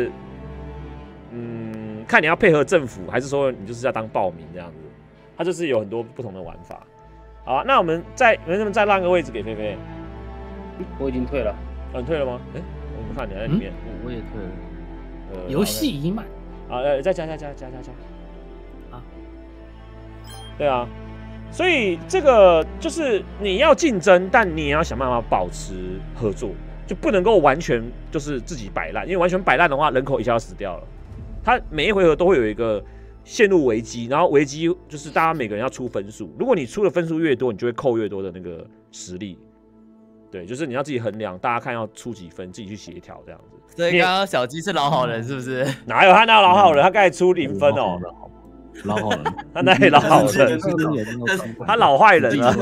嗯，看你要配合政府，还是说你就是要当暴民这样子，他就是有很多不同的玩法。好，那我们再能不能再让个位置给菲菲？ 我已经退了， 哦，你退了吗？哎、欸，我们看你在里面， 嗯、我也退了。 呃，游戏已满。 啊，呃，再加加加加加加。啊，对啊，所以这个就是你要竞争，但你也要想办法保持合作，就不能够完全就是自己摆烂，因为完全摆烂的话，人口一下就死掉了。他每一回合都会有一个陷入危机，然后危机就是大家每个人要出分数，如果你出的分数越多，你就会扣越多的那个实力。对，就是你要自己衡量，大家看要出几分，自己去协调这样子。 所以刚刚小鸡是老好人，是不是？ 哪有他哪有老好人？他刚才出零分哦。 老好人， 他哪里老好人？他老坏人了。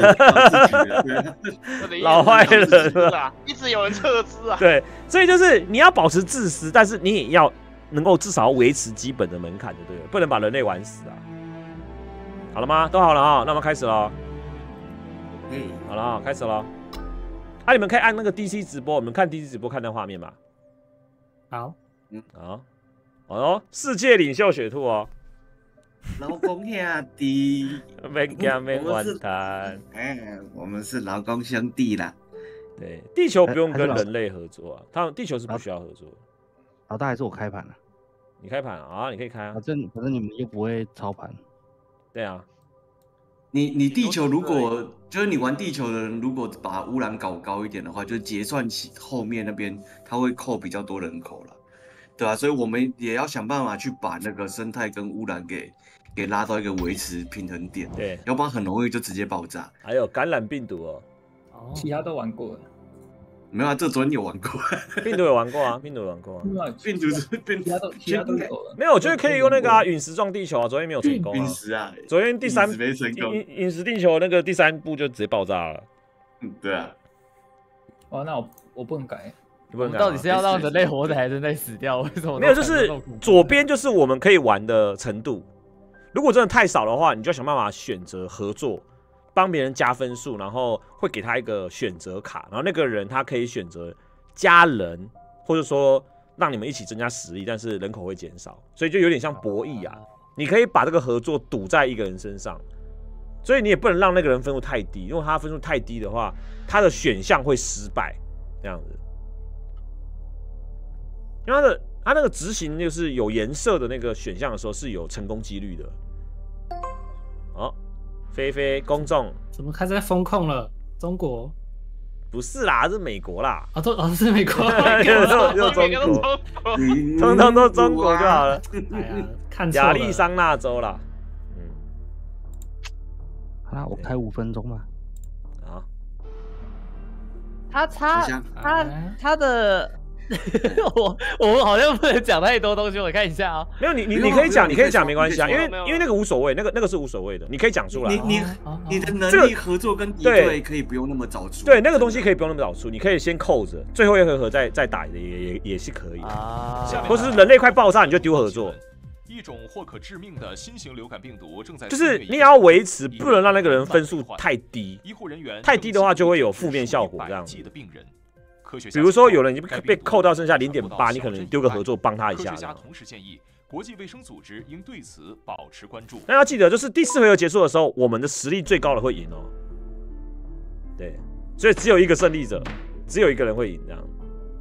老坏人啊，一直有人撤资啊。 对，所以就是你要保持自私，但是你也要能够至少维持基本的门槛，就对了，不能把人类玩死啊。好了吗？都好了啊，那我们开始了。 嗯， 好了，开始了。啊，你们可以按那个 D C 直播，你们看 D C 直播看那画面吧。 好， 嗯，好，哦，世界领袖雪兔哦。 劳工兄弟， 没干没完蛋。 哎，我们是劳工兄弟啦。 对，地球不用跟人类合作啊，他们地球是不需要合作。 老大还是我开盘了、啊？ 你开盘啊？你可以开啊。 反正反正你们又不会操盘。 对啊。 你你地球如果就是你玩地球的人，如果把污染搞高一点的话，就是结算起后面那边他会扣比较多人口了，对啊，所以我们也要想办法去把那个生态跟污染给给拉到一个维持平衡点， 对， 要不然很容易就直接爆炸。 还有感染病毒哦， 其他都玩过了。 没有啊，这昨天你有玩过， 病毒有玩过啊，病毒有玩过啊， 病毒是病毒， 其他都其他都有了。 没有，我觉得可以用那个啊，陨石撞地球啊，昨天没有成功啊。 陨石啊， 昨天第三没成功， 陨陨石地球那个第三步就直接爆炸了。 嗯，对啊。 哇，那我我不能改。 你不能改。 到底是要让人类活着还是人类死掉？为什么？ 没有，就是左边就是我们可以玩的程度。如果真的太少的话，你就要想办法选择合作。帮别人加分数，然后会给他一个选择卡，然后那个人他可以选择加人，或者说让你们一起增加实力，但是人口会减少，所以就有点像博弈啊。你可以把这个合作赌在一个人身上，所以你也不能让那个人分数太低，因为他分数太低的话，他的选项会失败，这样子。因为他的他那个执行就是有颜色的那个选项的时候是有成功几率的。好。菲菲，公众怎么开始在风控了？中国不是啦，是美国啦。 啊，都哦是美国， 又又中国，通通都中国就好了。 哎呀，看错了。 亚利桑那州啦。嗯， 好啦，我开五分钟吧。 好。 他他他他的。我我好像不能讲太多东西，我看一下啊。 没有你你你可以讲，你可以讲没关系啊，因为因为那个无所谓，那个那个是无所谓的，你可以讲出来。 你你你的能力合作跟敌对可以不用那么早出。 对，那个东西可以不用那么早出，你可以先扣着，最后一回合再再打也也也是可以啊。或是人类快爆炸，你就丢合作。 一种或可致命的新型流感病毒正在， 就是你也要维持，不能让那个人分数太低， 医护人员太低的话就会有负面效果这样子。比如说，有人已经被扣到剩下零点八，你可能丢个合作帮他一下。 科学家同时建议，国际卫生组织应对此保持关注。 那要记得，就是第四回合结束的时候，我们的实力最高的会赢哦。对，所以只有一个胜利者，只有一个人会赢这样。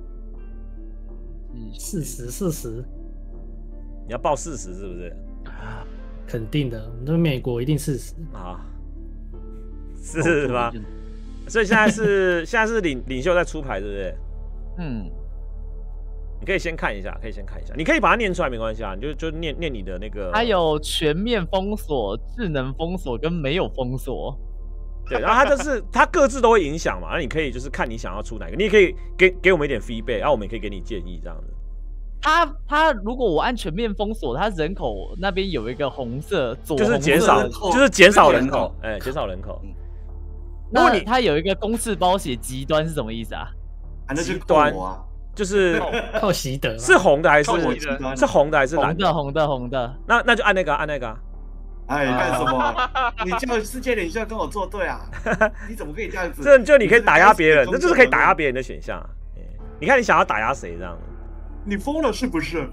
四十，四十。 你要报四十是不是？ 肯定的，我们这美国一定四十啊。是吗？所以现在是现在是领领袖在出牌，对不对？嗯，你可以先看一下，可以先看一下，你可以把它念出来没关系啊，你就就念念你的那个。 它有全面封锁、智能封锁跟没有封锁。 对，然后它就是它各自都会影响嘛，那你可以就是看你想要出哪个，你也可以给给我们一点 feedback， 然后我们也可以给你建议这样子。 它它如果我按全面封锁，它人口那边有一个红色，左就是减少，就是减少人口，哎，减少人口。 那你它有一个公式包写极端是什么意思啊？ 啊，那极端就是靠习德， 是红的还是是红的还是蓝的？红的红的红的。 那那就按那个按那个。 哎，干什么？你叫世界领袖跟我作对啊？你怎么可以这样子？ 这就你可以打压别人，这就是可以打压别人的选项啊。你看你想要打压谁这样？ 你疯了是不是？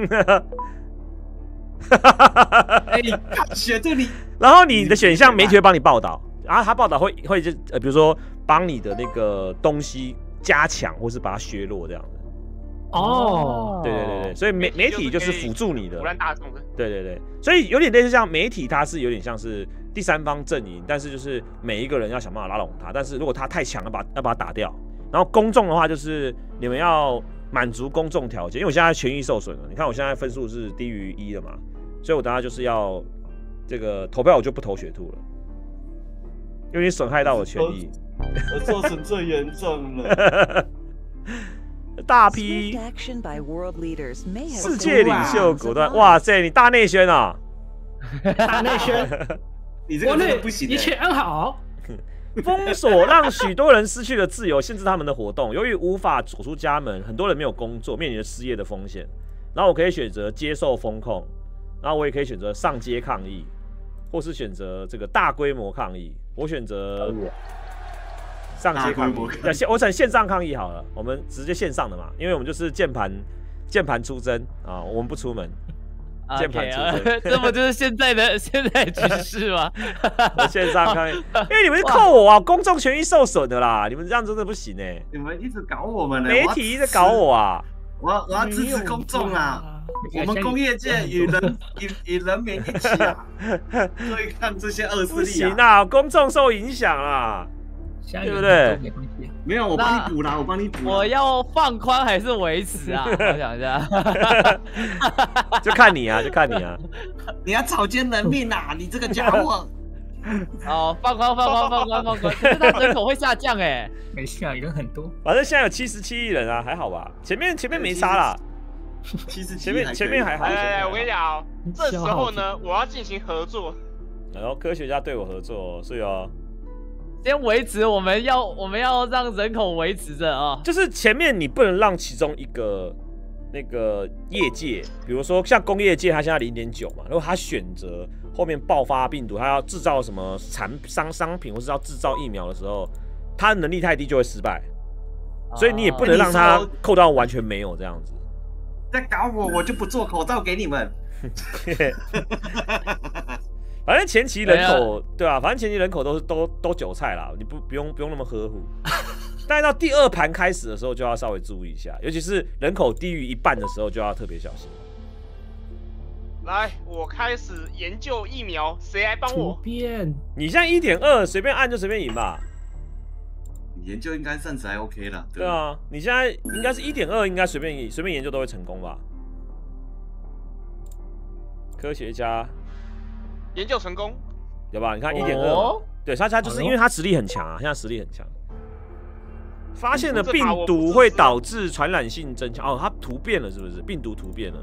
哎，写这里， 然后你的选项媒体会帮你报道，然后他报道会会就呃，比如说帮你的那个东西加强，或是把它削弱这样子。 哦， 对对对对，所以媒媒体就是辅助你的， 胡乱大众的。 对对对，所以有点类似像媒体，它是有点像是第三方阵营，但是就是每一个人要想办法拉拢他，但是如果他太强了，把要把他打掉。然后公众的话，就是你们要满足公众条件，因为我现在权益受损了，你看我现在分数是低于一了嘛，所以我等下就是要这个投票，我就不投雪兔了，因为你损害到我权益。 我做成最严重了。 大批世界领袖果断，哇塞，你大内宣啊！ 大内宣， 你这个真的不行、欸。 一切安好。 封锁让许多人失去了自由，限制他们的活动。由于无法走出家门，很多人没有工作，面临着失业的风险。然后我可以选择接受封控，然后我也可以选择上街抗议，或是选择这个大规模抗议。我选择上街抗议，我选线上抗议好了，我们直接线上的嘛，因为我们就是键盘键盘出征啊，我们不出门。键盘出征， 这不就是现在的现在的局势吗？ 我线上抗议，因为你们扣我啊，公众权益受损的啦，你们这样真的不行哎、欸！ 你们一直搞我们呢、 欸，媒体一直搞我啊！ 我要我要支持公众啊！我们工业界与人与与人民一起啊，对抗这些恶势力啊！ 不行啊，公众受影响啦，对不对？ 没有，我帮你补啦，我帮你补。 我要放宽还是维持啊？我想一下， 就看你啊，就看你啊！ 你要草菅人命啊！你这个家伙！ 哦，放宽，放宽，放宽，放宽。可是他人口会下降哎、欸。 没事啊，人很多。 反正现在有七十七亿人啊，还好吧？前面前面没杀啦， 七十前面前面还好。 哎哎，我跟你讲哦，这时候呢，我要进行合作。 然后科学家对我合作，所以哦。 先维持，我们要我们要让人口维持着啊、哦， 就是前面你不能让其中一个那个业界，比如说像工业界，它现在零点九嘛，如果他选择后面爆发病毒，他要制造什么产商商品，或是要制造疫苗的时候，他能力太低就会失败，所以你也不能让他扣到完全没有这样子。 在搞我，我就不做口罩给你们。 反正前期人口对吧、啊？反正前期人口都是都都韭菜啦，你不不用不用那么呵护。但是到第二盘开始的时候，就要稍微注意一下，尤其是人口低于一半的时候，就要特别小心。 来，我开始研究疫苗，谁来帮我？ 变， 你现在一点二，随便按就随便赢吧。 研究应该暂时还 OK 啦。 对啊，你现在应该是一点二，应该随便随便研究都会成功吧？科学家。 研究成功， 有吧？你看一点二，对，他他就是因为他实力很强啊，现在实力很强，发现了病毒会导致传染性增强哦，它突变了是不是？病毒突变了，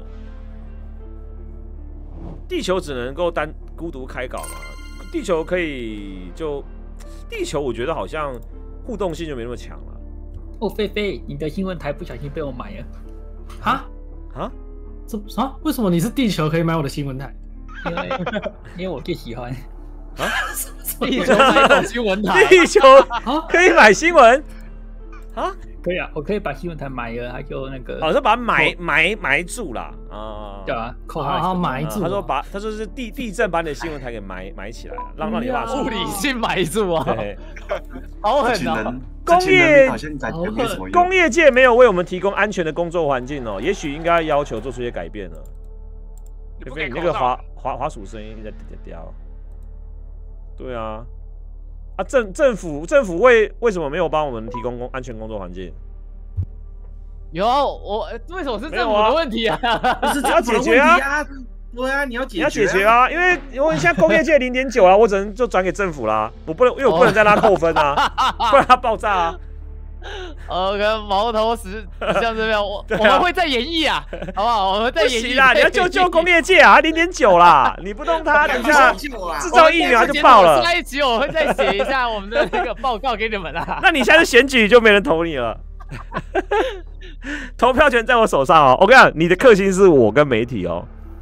地球只能够单孤独开搞嘛？地球可以就地球，我觉得好像互动性就没那么强了。 哦，菲菲，你的新闻台不小心被我买了，哈啊？ 这啊？为什么你是地球可以买我的新闻台？因为因为我最喜欢啊， 地球买新闻台， 地球可以买新闻啊？ 可以啊，我可以把新闻台买了，他就那个， 哦，是把它埋埋埋住啦啊， 对啊，扣号埋住。 他说把他说是地地震把你的新闻台给埋埋起来了，让让你把物理性埋住啊， 对， 好狠啊！ 工业工业界没有为我们提供安全的工作环境哦，也许应该要求做出一些改变了。菲菲，你那个滑滑滑鼠声音在掉掉。对啊，啊政政府政府为为什么没有帮我们提供安全工作环境？ 有我为什么是政府的问题啊？ 不是你要解决啊！ 对啊，你要解决、啊， 你要解决啊！因为因为现在工业界零点九啊，我只能就转给政府啦，我不能，因为我不能再让它扣分啊，不然它爆炸啊。 呃，跟矛头石像这样，我我们会再演绎啊，好不好？我们再演绎啦，你要救救工业界啊，零点九啦，你不动它，等一下制造疫苗就爆了。 下一集我会再写一下我们的那个报告给你们啊。 那你现在选举就没人投你了，投票权在我手上哦。我跟你讲，你的克星是我跟媒体哦，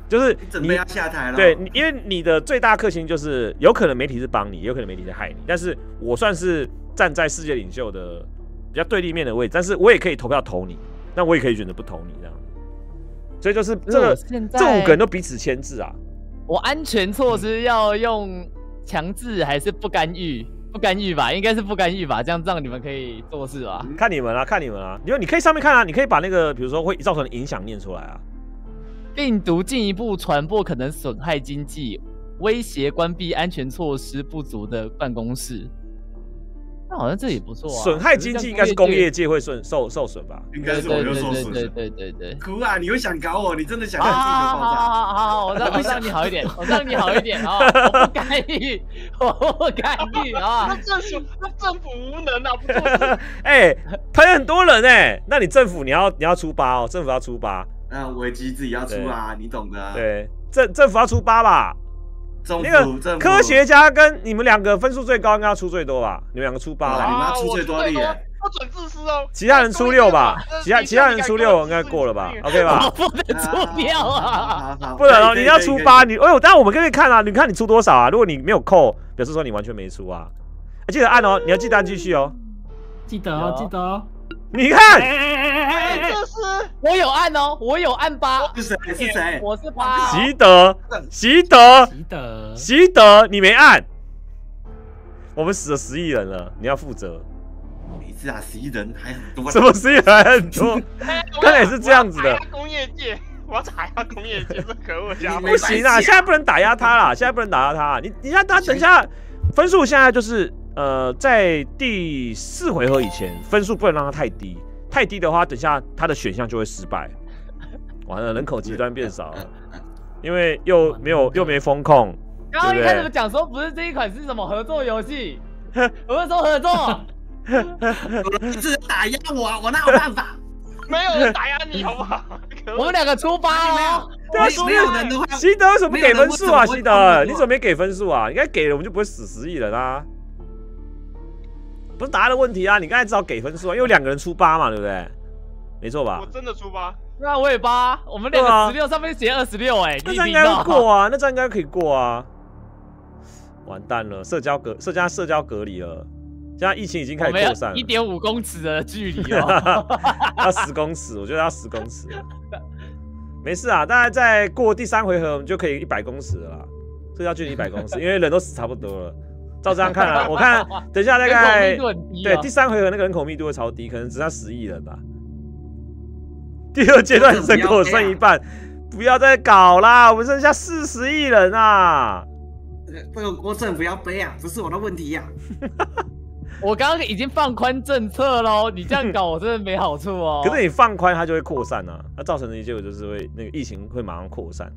就是准备要下台了。 对，因为你的最大克星就是有可能媒体是帮你，有可能媒体是害你，但是我算是站在世界领袖的比较对立面的位置，但是我也可以投票投你，那我也可以选择不投你这样。所以就是这个这五个人都彼此牵制啊。 我安全措施要用强制还是不干预？不干预吧，应该是不干预吧，这样这样你们可以做事吧。 看你们啊，看你们啊，因为你可以上面看啊，你可以把那个比如说会造成的影响念出来啊。 病毒进一步传播可能损害经济，威胁关闭安全措施不足的办公室。那好像这也不错啊。 损害经济应该是工业界会受受受损吧？ 应该是我又受损。 对对对对对。 哭啊！你又想搞我？你真的想让地球爆炸？ 好好好好，我让我让你好一点，我让你好一点啊！我不干预，我不干预啊！ 那政府那政府无能啊，不做事。 哎，喷很多人哎，那你政府你要你要出八哦，政府要出八。 那危机自己要出啊，你懂的。 对，政政府要出八吧。 那个科学家跟你们两个分数最高，应该要出最多吧？你们两个出八吧？ 你们要出最多的耶！ 不准自私哦。 其他人出六吧？其他其他人出六应该过了吧 ？OK 吧？ 我不能出掉啊！ 不能哦，你要出八，你哎呦，当然我们可以看啊，你看你出多少啊？如果你没有扣，表示说你完全没出啊。记得按哦，你要记得按继续哦。 记得哦，记得哦。 你看， 这是我有按哦，我有按八。 是谁？是谁？ 我是八。 习德，习德， 习德， 习德，你没按。我们死了十亿人了，你要负责。 没事啊，十亿人还很多。 什么十亿人还很多？看来是这样子的。 工业界，我要打压工业界，这可恶家伙！ 不行啊，现在不能打压他啦，现在不能打压他。你你让他等一下，分数现在就是。呃，在第四回合以前，分数不能让它太低，太低的话，等下他的选项就会失败。完了，人口极端变少了，因为又没有又没风控。 刚刚一开始讲说不是这一款是什么合作游戏，我是说合作。 你只能打压我，我哪有办法？ 没有人打压你，好不好？ 我们两个出八哦。 对啊，没有人的话， 西德为什么不给分数啊？西德，你怎么没给分数啊？应该给了，我们就不会死十亿人啊。不是答案的问题啊！你刚才至少给分数啊，因为两个人出八嘛，对不对？没错吧？ 我真的出八， 那我也八，我们两个十六，上面写二十六，哎， 那这样应该过啊，那这样应该可以过啊。完蛋了，社交隔，社交社交隔离了，现在疫情已经开始扩散了， 一点五公尺的距离哦， 要十公尺，我觉得要十公尺。没事啊，大概再过第三回合，我们就可以一百公尺了啦，社交距离一百公尺，因为人都死差不多了。照这样看啊，我看等一下大概对第三回合那个人口密度会超低，可能只剩十亿人吧。第二阶段人口剩一半，不要再搞啦，我们剩下四十亿人啊！ 这个锅政府要背啊，不是我的问题呀、啊。 我刚刚已经放宽政策喽，你这样搞我真的没好处哦。 可是你放宽它就会扩散啊，它造成的结果就是会那个疫情会马上扩散。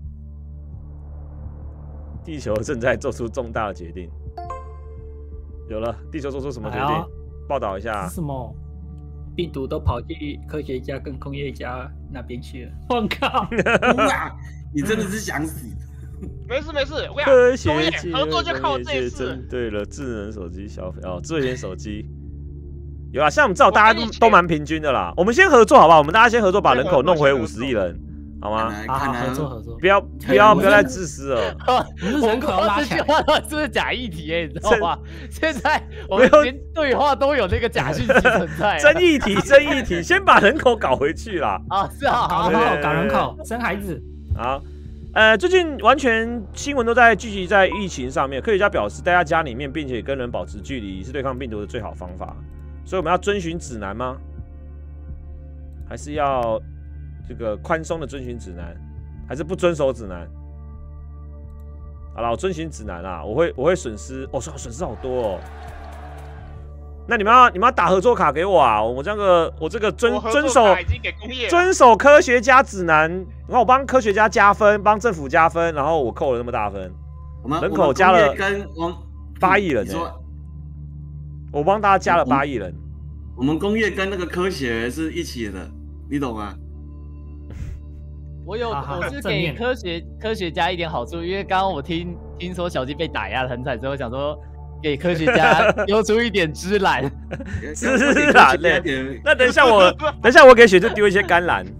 地球正在做出重大的决定。有了，地球做出什么决定？报道一下。 是什么？病毒都跑去科学家跟工业家那边去了。我靠！ 哇，你真的是想死？ 没事没事，我科学界合作就靠我这一次。 针对了智能手机消费哦，智能手机有啦，像我们至少大家都都蛮平均的啦。我们先合作好不好？我们大家先合作，把人口弄回五十亿人。好吗？ 好，合作合作， 不要不要不要再自私了。 人口拉起来， 这句话是不是假议题哎？你知道吗？现在我们连对话都有那个假讯息存在。 真议题，真议题，先把人口搞回去啦。 啊，是啊， 搞人口，搞人口，生孩子。 好，呃，最近完全新闻都在聚集在疫情上面。科学家表示，待在家里面，并且跟人保持距离，是对抗病毒的最好方法。所以我们要遵循指南吗？还是要？这个宽松的遵循指南，还是不遵守指南？好了，我遵循指南啦，我会我会损失，哦，损失好多哦。那你们要你们要打合作卡给我啊！我这个我这个遵遵守遵守科学家指南，然后我帮科学家加分，帮政府加分，然后我扣了那么大分， 我们人口加了八亿人呢、 欸， 我帮大家加了八亿人。 我们工业跟那个科学是一起的，你懂吗？ 我有，我是给科学科学家一点好处，因为刚刚我听听说小鸡被打压的很惨，所以我想说给科学家丢出一点芝兰， 芝兰嘞。那等一下我等一下我给雪兔丢一些甘蓝，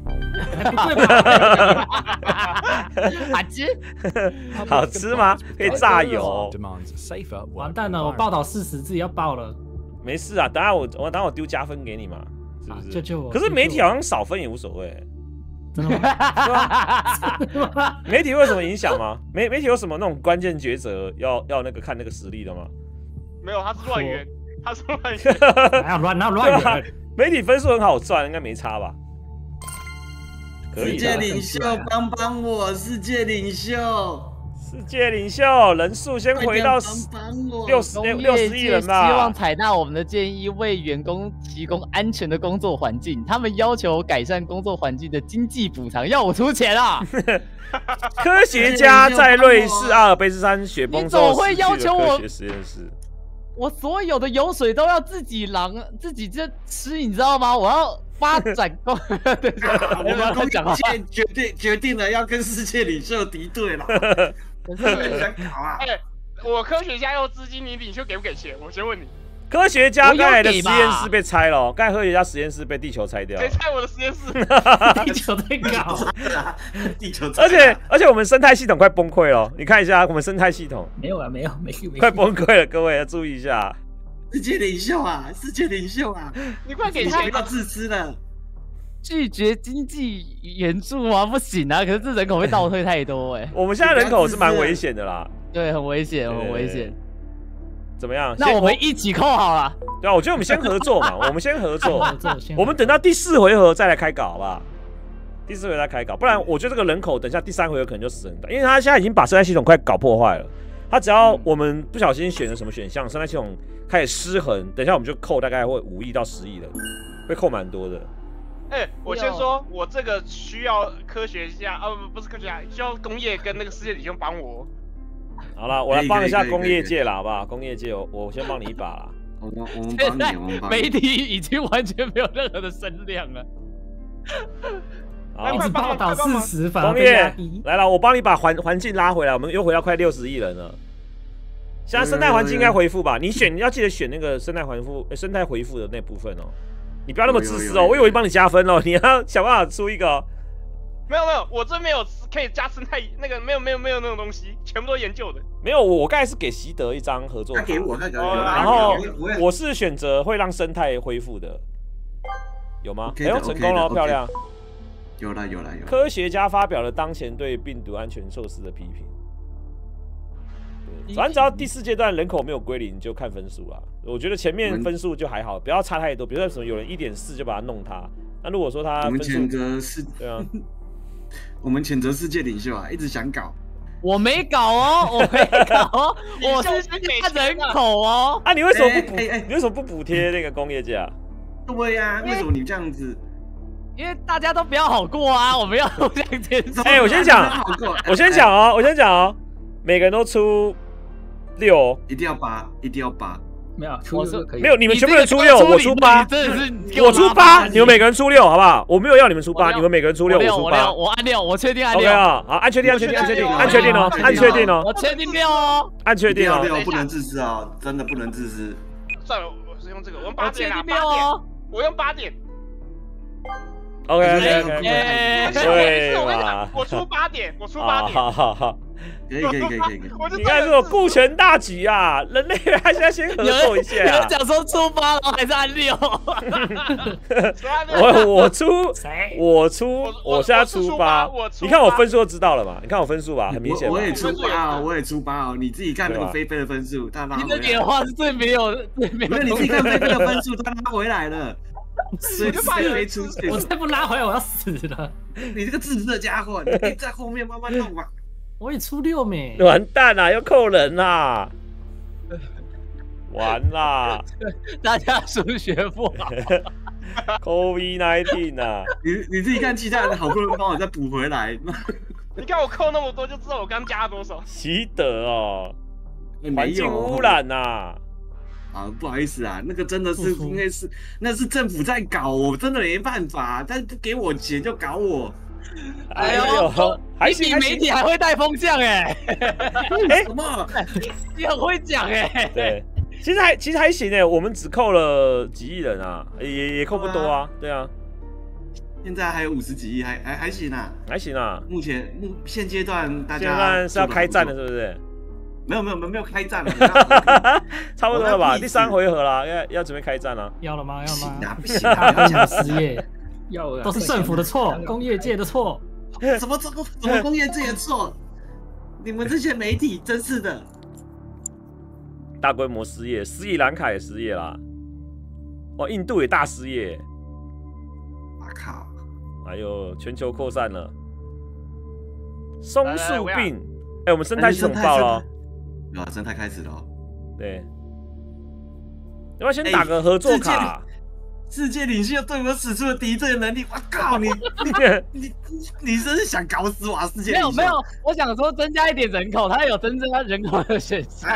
不对吧？ 好吃， 好吃吗？可以榨油。 完蛋了，我报道事实自己要报了。 没事啊，等下我我等下我丢加分给你嘛，是不是？ 救救我！ 可是媒体好像少分也无所谓。 真的吗？ 媒体会有什么影响吗？媒媒体有什么那种关键抉择要要那个看那个实力的吗？ 没有，他是乱源，他是乱源。 哪有乱哪有乱源？ 媒体分数很好赚，应该没差吧？可以。 世界领袖，帮帮我！世界领袖， 世界领袖人数先回到六十六六十亿人吧。 希望采纳我们的建议，为员工提供安全的工作环境。他们要求改善工作环境的经济补偿，要我出钱啊！ 科学家在瑞士阿尔卑斯山雪崩中会要求我实验室。 我所有的油水都要自己狼自己这吃，你知道吗？我要发展工，对我们工业界决定决定了要跟世界领袖敌对了。 可是想搞啊！ 哎，我科学家要资金，你领袖给不给钱？我先问你。 科学家刚才的实验室被拆了，刚才科学家实验室被地球拆掉了。 谁拆我的实验室？ 地球在搞， 地球。 而且而且我们生态系统快崩溃了，你看一下我们生态系统。 没有啊，没有，没有， 快崩溃了，各位要注意一下。 世界领袖啊，世界领袖啊， 你快给钱！ 不要自私了。 拒绝经济援助啊，不行啊！可是这人口会倒退太多哎、欸。 我们现在人口是蛮危险的啦。 对，很危险，很危险。 怎么样？ 那我们一起扣好了。 对啊，我觉得我们先合作嘛，我们先合作，我们等到第四回合再来开搞，好不好？第四回合再开搞，不然我觉得这个人口等一下第三回合可能就死很大，因为他现在已经把生态系统快搞破坏了。他只要我们不小心选了什么选项，生态系统开始失衡，等一下我们就扣大概会五亿到十亿的，会扣蛮多的。 哎、欸，我先说，我这个需要科学家，啊不不是科学家，需要工业跟那个世界领袖帮我。 好了，我来帮一下工业界啦，好不好？工业界，我我先帮你一把啦。 我们我们帮你，我们帮你。 媒体已经完全没有任何的声量了。 好， 一直报道事实，反而工业来了，我帮你把环环境拉回来，我们又回到快六十亿人了。现在生态环境应该回复吧？你选，你要记得选那个生态回复、欸、生态回复的那部分哦。你不要那么自私哦，我以为帮你加分哦，你要想办法出一个、哦。 没有没有，我这没有可以加生态那个，没有没有没有那种东西，全部都研究的。 没有，我刚才是给习德一张合作卡， 他给我那个， 然后我是选择会让生态恢复的，有吗？哎呦，成功了，漂亮。 有了有了有了。 科学家发表了当前对病毒安全措施的批评。反正只要第四阶段人口没有归零，就看分数啦。我觉得前面分数就还好，不要差太多。比如说什么有人一点四就把它弄塌，那如果说他我们谴责是， 对啊， 我们谴责世界领袖啊，一直想搞。 我没搞哦，我没搞哦，我是看人口哦。 啊，你为什么不补？你为什么不补贴那个工业界啊？ 对呀，为什么你这样子？ 因为大家都比较好过啊，我们要互相接受。 哎，我先讲，我先讲哦，我先讲哦，每个人都出。六， 一定要八，一定要八。 没有，出六可以。 没有，你们全部人出六，我出八。我出八，你们每个人出六，好不好？我没有要你们出八，你们每个人出六，我出八。 我按六，我确定按六。 OK 啊，好，按确定，按确定，按确定，按确定哦，按确定哦。 我确定六哦， 按确定哦。 六不能自私啊，真的不能自私。 算了，我是用这个，我用八点啊， 八点， 我用八点。 OK OK OK。对嘛，我出八点，我出八点。 好好好。 可以可以可以可以， 你看这种顾全大局啊，人类还是要先合作一下、啊。 有人讲说出八，然后还是按六。 我我出，我出，我现在出八。你看我分数就知道了嘛？你看我分数吧，很明显。 我也出八哦，我也出八哦。你自己看那个菲菲的分数，他拉回来。 你的演化是最没有，最没有。 不是你自己看菲菲的分数，他拉回来了。所以菲菲出去， 我再不拉回来，我要死了。 你这个自私的家伙，你可以在后面慢慢弄吧。 我也出六没， 完蛋啦，又扣人啦，完啦！ 大家数学不好 ，COVID 十九 啊！ 你你自己看，其他人好不容易帮我再补回来。 你看我扣那么多，就知道我刚加了多少。 习德哦，环境污染呐！ 啊，不好意思啊，那个真的是应该是那是政府在搞，我真的没办法，但不给我钱就搞我。 哎呦，还比媒体还会带风向哎！ 哎，什么？ 你很会讲哎。 对，其实还其实还行哎，我们只扣了几亿人啊，也也扣不多啊，对啊。 现在还有五十几亿，还还还行啊， 还行啊。 目前目现阶段大家现在是要开战了，是不是？ 没有没有没有没有开战了， 差不多了吧？第三回合了，要要准备开战了。 要了吗？要吗？ 不行啊，不行， 失业，要都是政府的错，工业界的错。 什么什么什么工业界的错？你们这些媒体真是的。 大规模失业，斯里兰卡也失业啦。哇，印度也大失业。 我靠！ 还有全球扩散了。松树病，哎，我们生态系统爆了。 有啊，生态开始了。 对。要不要先打个合作卡？ 世界领袖对我使出了敌对的能力，我靠你！你你你真是想搞死我啊！世界领袖没有没有，我想说增加一点人口，它有增加人口的选项。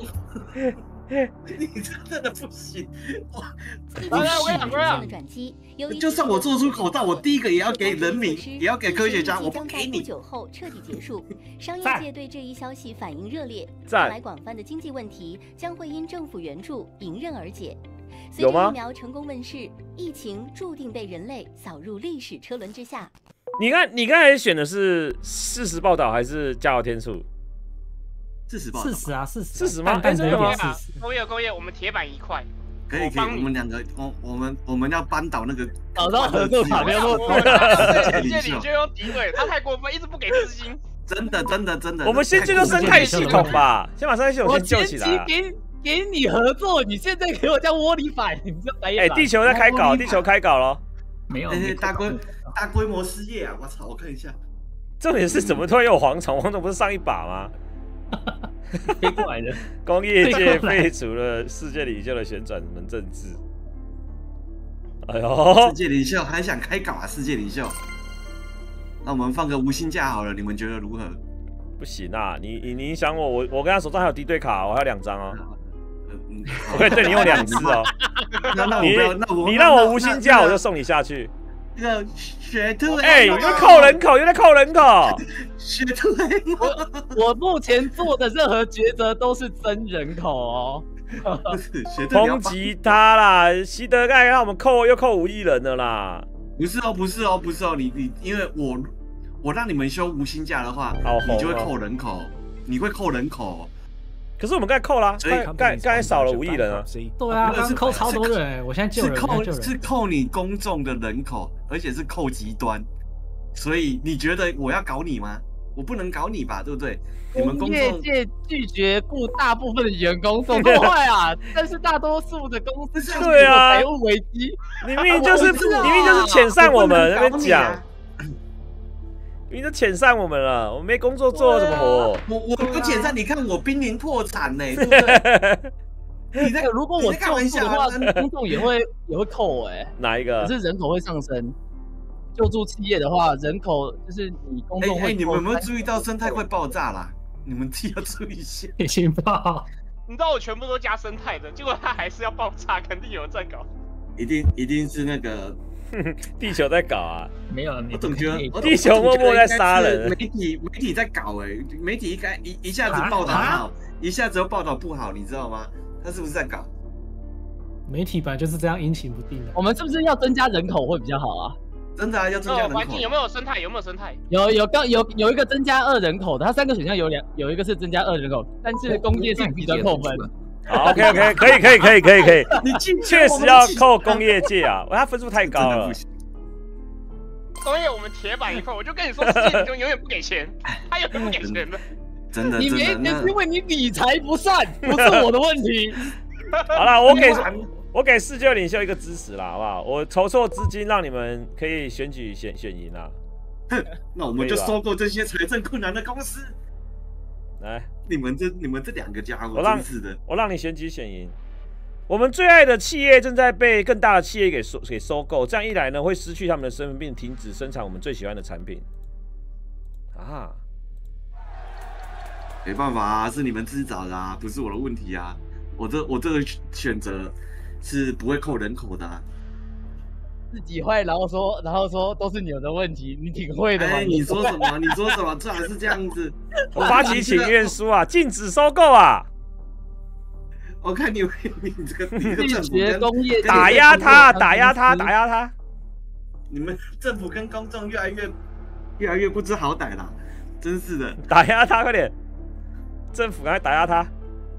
你真的不行！我我我的转机， 就算我做出口罩，我第一个也要给人民，也要给科学家，我不给你。 不久后彻底结束，商业界对这一消息反应热烈， 看来广泛的经济问题将会因政府援助迎刃而解。随有吗？ 着疫苗成功问世，疫情注定被人类扫入历史车轮之下。 你看，你刚才选的是事实报道还是加油天数？ 事实报道。 事实啊，事实。 事实吗？ 哎， 真的吗？ 工业工业，我们铁板一块。 可以可以，我们两个，我我们我们要扳倒那个搞到合作卡没有那么多。 世界领袖用敌对，他太过分，一直不给资金。 真的真的真的。 我们先救救生态系统吧，先把生态系统先救起来。 我前期给给你合作，你现在给我叫窝里反，你这白眼。 哎，地球在开搞，地球开搞了。 没有， 大规大规模失业啊！我操，我看一下。 重点是怎么突然有蝗虫？蝗虫不是上一把吗？ 飞过来的。 工业界废除了世界领袖的旋转门政治。哎呦， 世界领袖还想开搞啊！世界领袖，那我们放个无薪假好了，你们觉得如何？ 不行啊！你你你影响我，我我跟他手上还有敌对卡，我还有两张哦。我可以对你用两次哦。 那那我不要，那我你让我无薪假，我就送你下去。 这个雪兔， 哎，又在扣人口，又在扣人口。 雪兔， 我我目前做的任何抉择都是增人口哦。 抨击他啦，西德盖让我们扣又扣五亿人了啦。 不是哦，不是哦，不是哦，你你因为我我让你们休无薪假的话，你就会扣人口，你会扣人口。 可是我们刚才扣啦，刚刚才少了五亿人啊。 对啊，刚扣超多人，我现在救人， 是扣是扣你公众的人口，而且是扣极端。所以你觉得我要搞你吗？我不能搞你吧，对不对？你们公业界拒绝雇大部分的员工，怎么这么坏啊？但是大多数的公司对啊， 财务危机， 你明明就是明明就是遣散我们那边讲。你都遣散我们了，我没工作做，怎么活？ 我我不遣散，你看我濒临破产呢，对不对？你在如果我开玩笑的话，公众也会也会扣哎。 哪一个？ 可是人口会上升。救助企业的话，人口就是你公众会。 哎，你们有没有注意到生态快爆炸啦？你们自己要注意一下。 已经爆。 你知道我全部都加生态的，结果它还是要爆炸，肯定有人在搞。 一定一定是那个。 地球在搞啊！ 没有， 我总觉得地球默默在杀人。 媒体媒体在搞哎，媒体应该一一下子报道好，一下子又报道不好，你知道吗？他是不是在搞？ 媒体本来就是这样阴晴不定的。 我们是不是要增加人口会比较好啊？ 真的啊，要增加人口。 环境有没有生态？有没有生态？ 有有刚有有一个增加二人口的，它三个选项有两有一个是增加二人口，但是工业性比较扣分。 好 ，OK OK， 可以可以可以可以可以，你确实要扣工业界啊，他分数太高了。 工业我们铁板一块，我就跟你说，世界领袖永远不给钱，他永远不给钱的。 真的， 你没钱是因为你理财不善，不是我的问题。 好了，我给我给世界领袖一个支持啦，好不好？我筹措资金，让你们可以选举选选赢啦。 那我们就收购这些财政困难的公司。 来。 你们这你们这两个家伙，真是的！ 我让你选举选赢。我们最爱的企业正在被更大的企业给收给收购，这样一来呢，会失去他们的身份，并停止生产我们最喜欢的产品。啊， 没办法啊，是你们自找的啊，不是我的问题啊。我这我这个选择是不会扣人口的、啊。 自己坏，然后说，然后说都是你的问题，你挺会的嘛。 哎，你说什么？你说什么？最好是这样子。 我发起请愿书啊，禁止收购啊！ 我看你，你这个你这个拒绝工业打压他，打压他，打压他。 你们政府跟公众越来越越来越不知好歹啦，真是的。 打压他，快点！政府赶快打压他！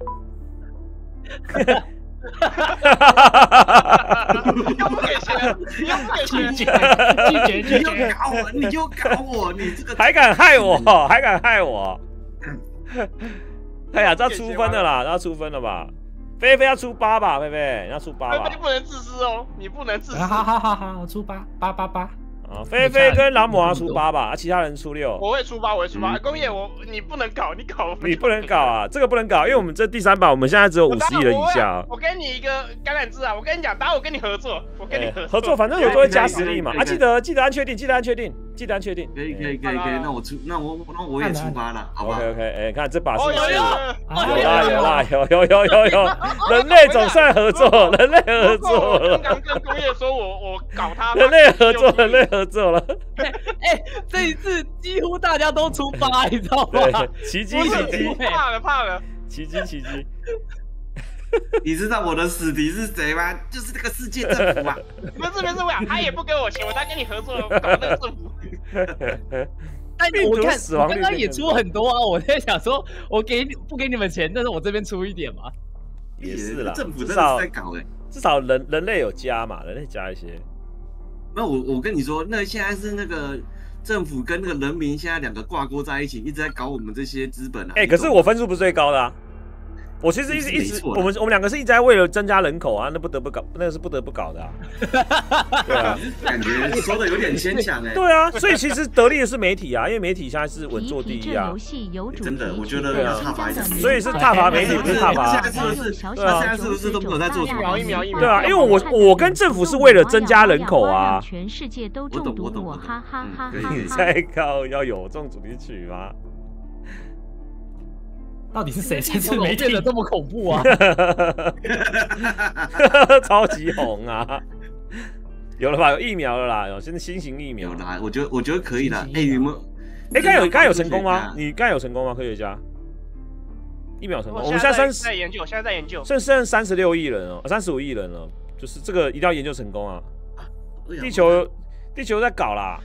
又不给钱，又不给钱， 拒绝拒绝拒你又绝， 搞我，你又搞我，你这个还敢害我，还敢害我！哎呀，这要出分的啦，这要出分了吧？菲菲要出八吧，菲菲你要出八吧菲菲？不能自私哦，你不能自私。 好好好好，我出八八八八。 啊，菲菲跟朗姆要出八吧，啊，其他人出六。 我会出八，我会出八。 嗯工业我你不能搞，你搞你不能搞啊，这个不能搞，因为我们这第三把，我们现在只有五十亿人以下啊。 我给你一个橄榄枝啊，我跟你讲，打我跟你合作，我跟你合作。 合作，反正合作会加实力嘛。啊，记得记得按确定，记得按确定，记得按确定。 可以可以可以可以，那我出那我那我也出八了，好不好 OK OK， 哎，看这把是哦有有有啦有啦有有有有有，人类总算合作，人类合作了。 刚跟工业说我我搞他， 人类合作，人类合作了。 哎，这一次几乎大家都出八，你知道吗？ 对，奇迹奇迹， 怕了怕了， 奇迹奇迹。 你知道我的死敌是谁吗？就是这个世界政府啊！ 不是不是不是，他也不给我钱，我在跟你合作搞那个政府。 但我看我刚刚也出很多啊，我在想说，我给你不给你们钱，但是我这边出一点嘛。 也是啦， 政府真的是在搞哎， 至少人人类有加嘛，人类加一些。 那我我跟你说，那现在是那个政府跟那个人民现在两个挂钩在一起，一直在搞我们这些资本啊。 哎，可是我分数不是最高的啊。我其实一直一直，我们我们两个是一直在为了增加人口啊，那不得不搞，那个是不得不搞的啊。对啊， 感觉说的有点牵强哎。 对啊，所以其实得利的是媒体啊，因为媒体现在是稳坐第一啊。 真的，我觉得踏伐， 所以是踏伐媒体，不是踏伐。 现在是不是？对啊，现在是不是都没有在做疫苗疫苗疫苗？ 对啊，因为我我跟政府是为了增加人口啊。 全世界都中毒我，哈哈哈哈！ 你在搞要有这种主题曲吗？ 到底是谁才是媒体变得这么恐怖啊？ 超级红啊！有了吧？有疫苗了啦，有现在新型疫苗有啦，我觉得我觉得可以啦。哎，你们， 哎，刚有刚有成功吗？你刚有成功吗？科学家，疫苗成功，我们现在三十在研究，现在在研究， 剩剩三十六亿人哦，三十五亿人了，就是这个一定要研究成功啊！地球地球在搞啦。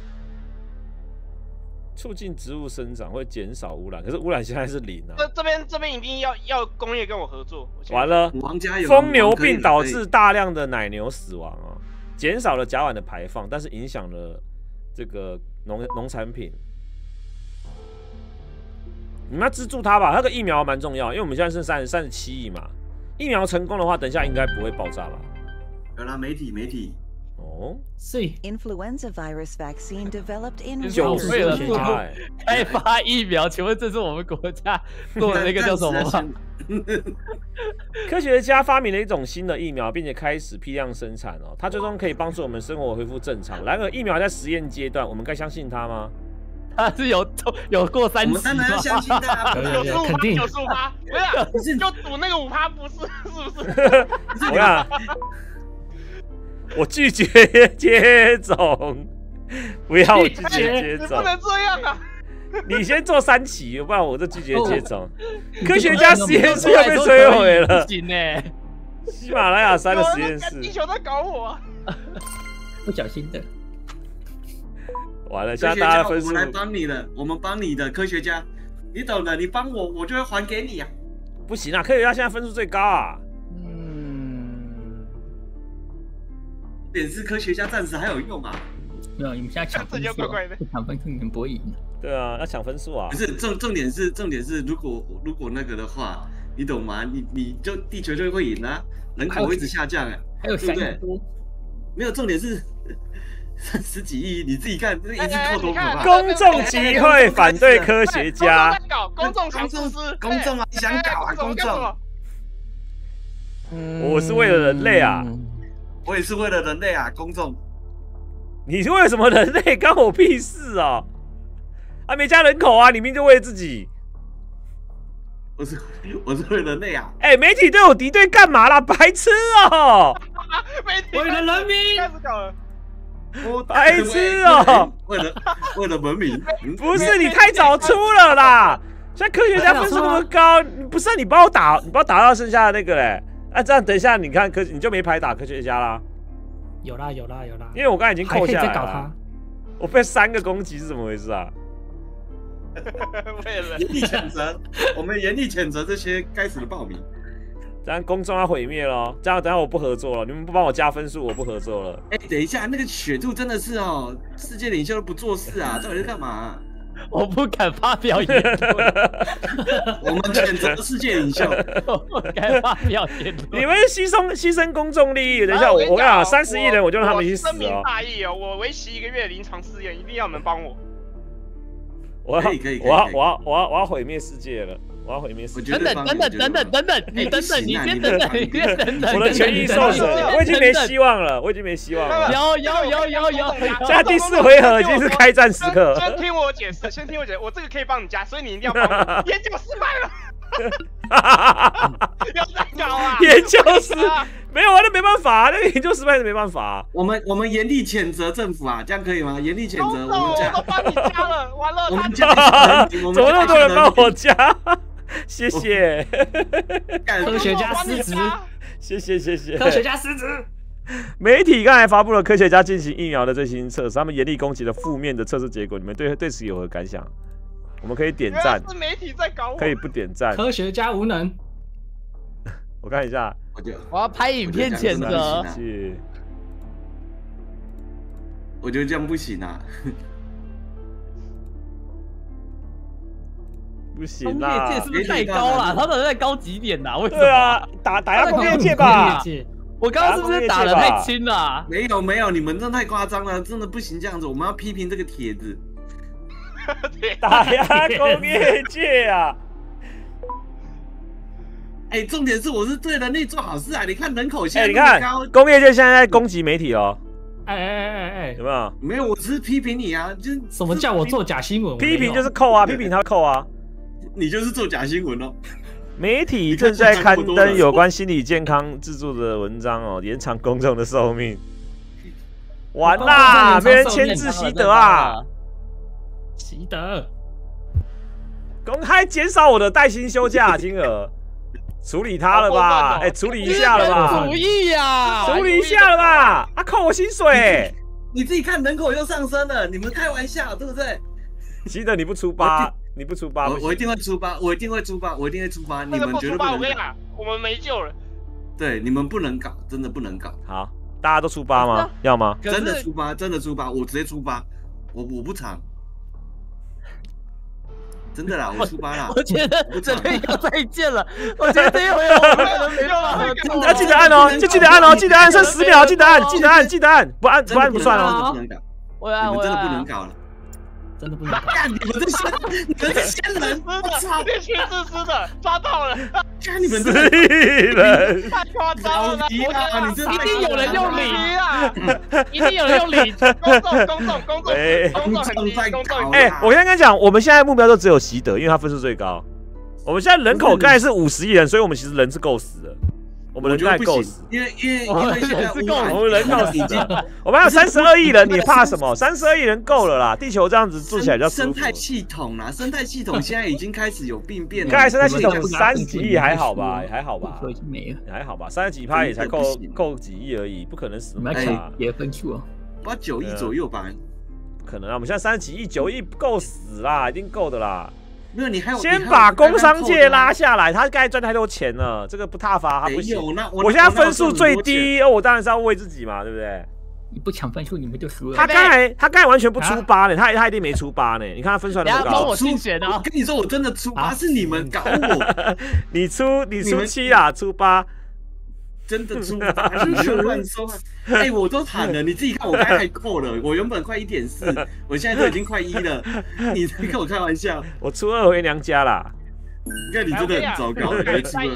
促进植物生长会减少污染，可是污染现在是零啊。 这这边这边一定要要工业跟我合作。 完了，疯牛病导致大量的奶牛死亡啊，减少了甲烷的排放，但是影响了这个农农产品。你们要资助它吧，那个疫苗蛮重要，因为我们现在是三十三十七亿嘛，疫苗成功的话，等一下应该不会爆炸吧？ 有啦，媒体媒体。 哦， 是 Influenza virus vaccine developed in 就是为了开发疫苗，请问这是我们国家做的那个叫什么吗？ 科学家发明了一种新的疫苗，并且开始批量生产哦，它最终可以帮助我们生活恢复正常。然而，疫苗在实验阶段，我们该相信它吗？ 它是有有过三期吗？ 我们当然要相信它， 九十五趴，九十五趴，不是，就赌那个五趴，不是，是不是？ 我看。我拒绝接种，不要我拒绝接种， 你不能这样啊！ 你先做三期，不然我就拒绝接种。科学家实验室要被摧毁了， 行呢？ 喜马拉雅山的实验室， 地球在搞我啊！ 不小心的。 完了，现在大家的分数， 我们来帮你的，我们帮你的科学家，你懂的，你帮我，我就会还给你啊。 不行啊，科学家现在分数最高啊。 点是科学家暂时还有用啊？ 没有，你们现在抢分数，不抢分数你们不会赢。 对啊，要抢分数啊！ 不是重重点是重点是，如果如果那个的话，你懂吗？你你就地球就会赢啊，人口会一直下降哎， 还有三对不对？没有重点是三十几亿，你自己看，这一次扣多可怕！ 公众集会反对科学家， 公众公众公众啊，你想搞啊，公众！ 我是为了人类啊。 我也是为了人类啊，公众。 你是为了什么人类？干我屁事啊！啊，没加人口啊，你明明就为了自己。 我是我是为了人类啊！ 哎、欸，媒体对我敌对干嘛啦？白痴哦、喔！ 媒体为了人民， 开始搞了。 白痴哦、喔！ 为了为了文明， 不是你太早出了啦！现在科学家分数那么高，不是你帮我打，你帮我打到剩下的那个嘞。啊，这样等一下，你看科你就没牌打科学家啦。 有啦有啦有啦， 因为我刚才已经扣下来了。 还可以再搞他。 我被三个攻击是怎么回事啊？ 为了严厉谴责，我们严厉谴责这些该死的暴民。 这样公众要毁灭了，这样等下我不合作了，你们不帮我加分数，我不合作了。 哎、欸，等一下，那个雪兔真的是哦，世界领袖都不做事啊，到底是干嘛、啊？ 我不敢发表言论。 我们谴责世界领袖， 我不敢发表言论。 你们牺牲牺牲公众利益，等一下、啊、我我跟你讲，三十亿人我就让他们去死哦。 深明大义哦，我为期一个月临床试验，一定要你们帮我。 我要可以可以可以， 我要我要我要我要毁灭世界了，我要毁灭世界。 等等等等等等等等，你等等，你先等等，你先等等。 我的权益受损，我已经没希望了，我已经没希望了。 有有有有有， 现在第四回合已经是开战时刻。 先听我解释，先听我解释，我这个可以帮你加，所以你一定要帮我。研究失败了。要再搞啊！ 研究失没有啊，那没办法，那个研究失败是没办法。 我们我们严厉谴责政府啊，这样可以吗？严厉谴责，我们加，我都帮你加了，完了， 我们加， 怎么那么多人帮我加？谢谢， 科学家失职， 谢谢谢谢， 科学家失职。 媒体刚才发布了科学家进行疫苗的最新测试，他们严厉攻击了负面的测试结果，你们对对此有何感想？我们可以点赞， 是媒体在搞我， 可以不点赞。 科学家无能。 我看一下， 我就我要拍影片谴责。 我觉得这样不行啊， 不行啦！ 工业界是不是太高了？他们在高几点呐？为什么？ 对啊，打打压工业界吧。 我刚刚是不是打得太轻了？ 没有没有，你们真的太夸张了，真的不行这样子。我们要批评这个帖子。 打压工业界啊！ 哎、欸，重点是我是对人类做好事啊！你看人口现在你看工业界现在在攻击媒体哦。 哎哎哎哎哎， 有没有？ 没有，我只是批评你啊！就是什么叫我做假新闻？ 批评就是扣啊，批评他扣啊。 你就是做假新闻哦。 媒体正在刊登有关心理健康制作的文章哦，延长公众的寿命。完啦，没人签字习得啊！ 习得， 公开减少我的带薪休假金额，处理他了吧？哎、欸，处理一下了吧？ 主义呀， 处理一下了吧？啊，扣我薪水！ 你自己看人口又上升了，你们开玩笑对不对？ 习得你不出八，你不出八， 我我一定会出八，我一定会出八，我一定会出八，你们绝对不能。 我跟你讲，我们没救了。 对，你们不能搞，真的不能搞。 好，大家都出八吗？要吗？ 真的出八，真的出八，我直接出八，我我不藏。真的啦，我出八啦。 我觉得这边要再见了，我觉得这一回我们可能没办法。 要记得按哦，就记得按哦，记得按，剩十秒，记得按，记得按，记得按，不按不按不算哦。 我按， 你们真的不能搞了， 真的不能搞。 干你们这些，你们这些人，我操！ 连续自私的抓到了， 干你们这人太夸张了！ 你这一定有人用理啊，一定有人用理。 公众，公众，公众，公众很低，公众。 哎，我先跟你讲，我们现在目标都只有习得，因为他分数最高。我们现在人口刚才是五十亿人，所以我们其实人是够死的。我们人大概够死， 因为因为因为现在是够，我们人够死的。我们还有三十二亿人，你怕什么？三十二亿人够了啦，地球这样子做起来就生态系统啦，生态系统现在已经开始有病变了。 刚才生态系统三十几亿还好吧？还好吧？ 已经没了， 还好吧？三十几趴也才够够几亿而已，不可能死那么大。也分数哦， 八九亿左右吧？ 不可能啊！我们现在三十几亿，九亿不够死啦，一定够的啦。 没有，你还有先把工商界拉下来，他刚才赚太多钱了，这个不踏伐他不行。我现在分数最低，哦，我当然是要为自己嘛，对不对？ 你不抢分数，你们就输了。 他刚才他刚才完全不出八呢，他他一定没出八呢。你看他分出来那么高。 帮我竞选啊！ 我跟你说，我真的出八，是你们搞我。 你出你出七啊，出八。 真的出八，你就乱说。哎，我都喊了，你自己看，我刚才还扣了，我原本快一点四，我现在都已经快一了，你在跟我开玩笑？ 我出二回娘家啦！ 你看你真的很糟糕，没出了。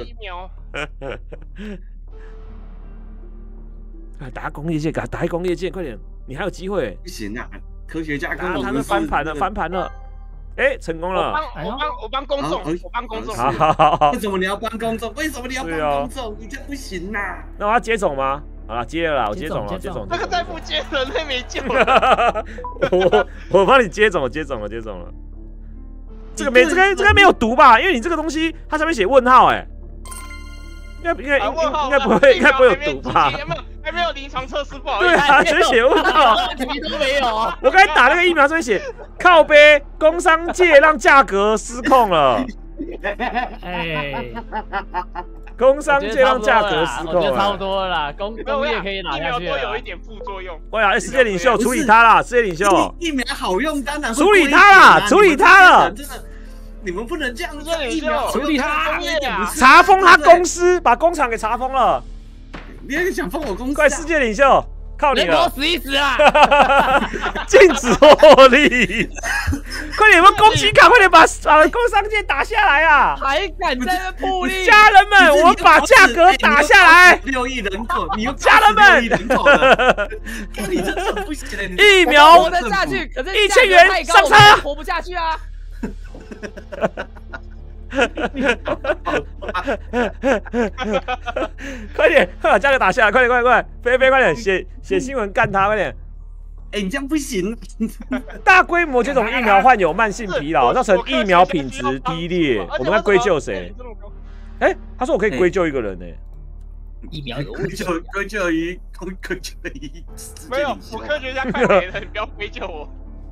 啊，打工业界，打打工业界，快点！你还有机会。 不行啊，科学家跟我们翻盘了，翻盘了。哎，成功了！ 我帮我帮公众，我帮公众。 好好好。 为什么你要帮公众？为什么你要帮公众？你这不行呐！ 那我要接种吗？好了，接了啦，我接种了，接种。 那个再不接，人类没救了。 我我帮你接种，我接种了，接种了。这个没，这个这个没有毒吧？因为你这个东西它上面写问号，哎，应该应该应该不会，应该不会有毒吧？ 还没有临床测试，不好意思。 对啊，谁写问号？ 问题都没有啊！ 我刚才打那个疫苗上面写靠背，工商界让价格失控了。 哎， 工商界让价格失控了， 我觉得差不多了啦，工工业可以拿下去了。 疫苗都有一点副作用。 喂呀，世界领袖处理他啦，世界领袖。 疫苗好用，当然处理他啦，处理他了。 真的，你们不能这样子。 疫苗处理他， 查封他公司，把工厂给查封了。 你还想封我公司？ 快，世界领袖，靠你了！ 死一死啊！ 禁止获利！快点，我们攻击卡，快点把把工商界打下来啊！ 还敢在那暴力？ 家人们，我们把价格打下来！ 六亿人口，你又家人们， 六亿人口了，你真的不行！ 疫苗活得下去，可是一千元上车， 活不下去啊！ 快点，快把价格打下来！快点，快点，快点！飞飞，快点写写新闻干他！快点！ 哎，你这样不行！ 大规模接种疫苗患有慢性疲劳，造成疫苗品质低劣。我们该归咎谁？哎，他说我可以归咎一个人呢。 疫苗有归咎归咎于归咎于没有，我科学家看别人，你不要归咎我。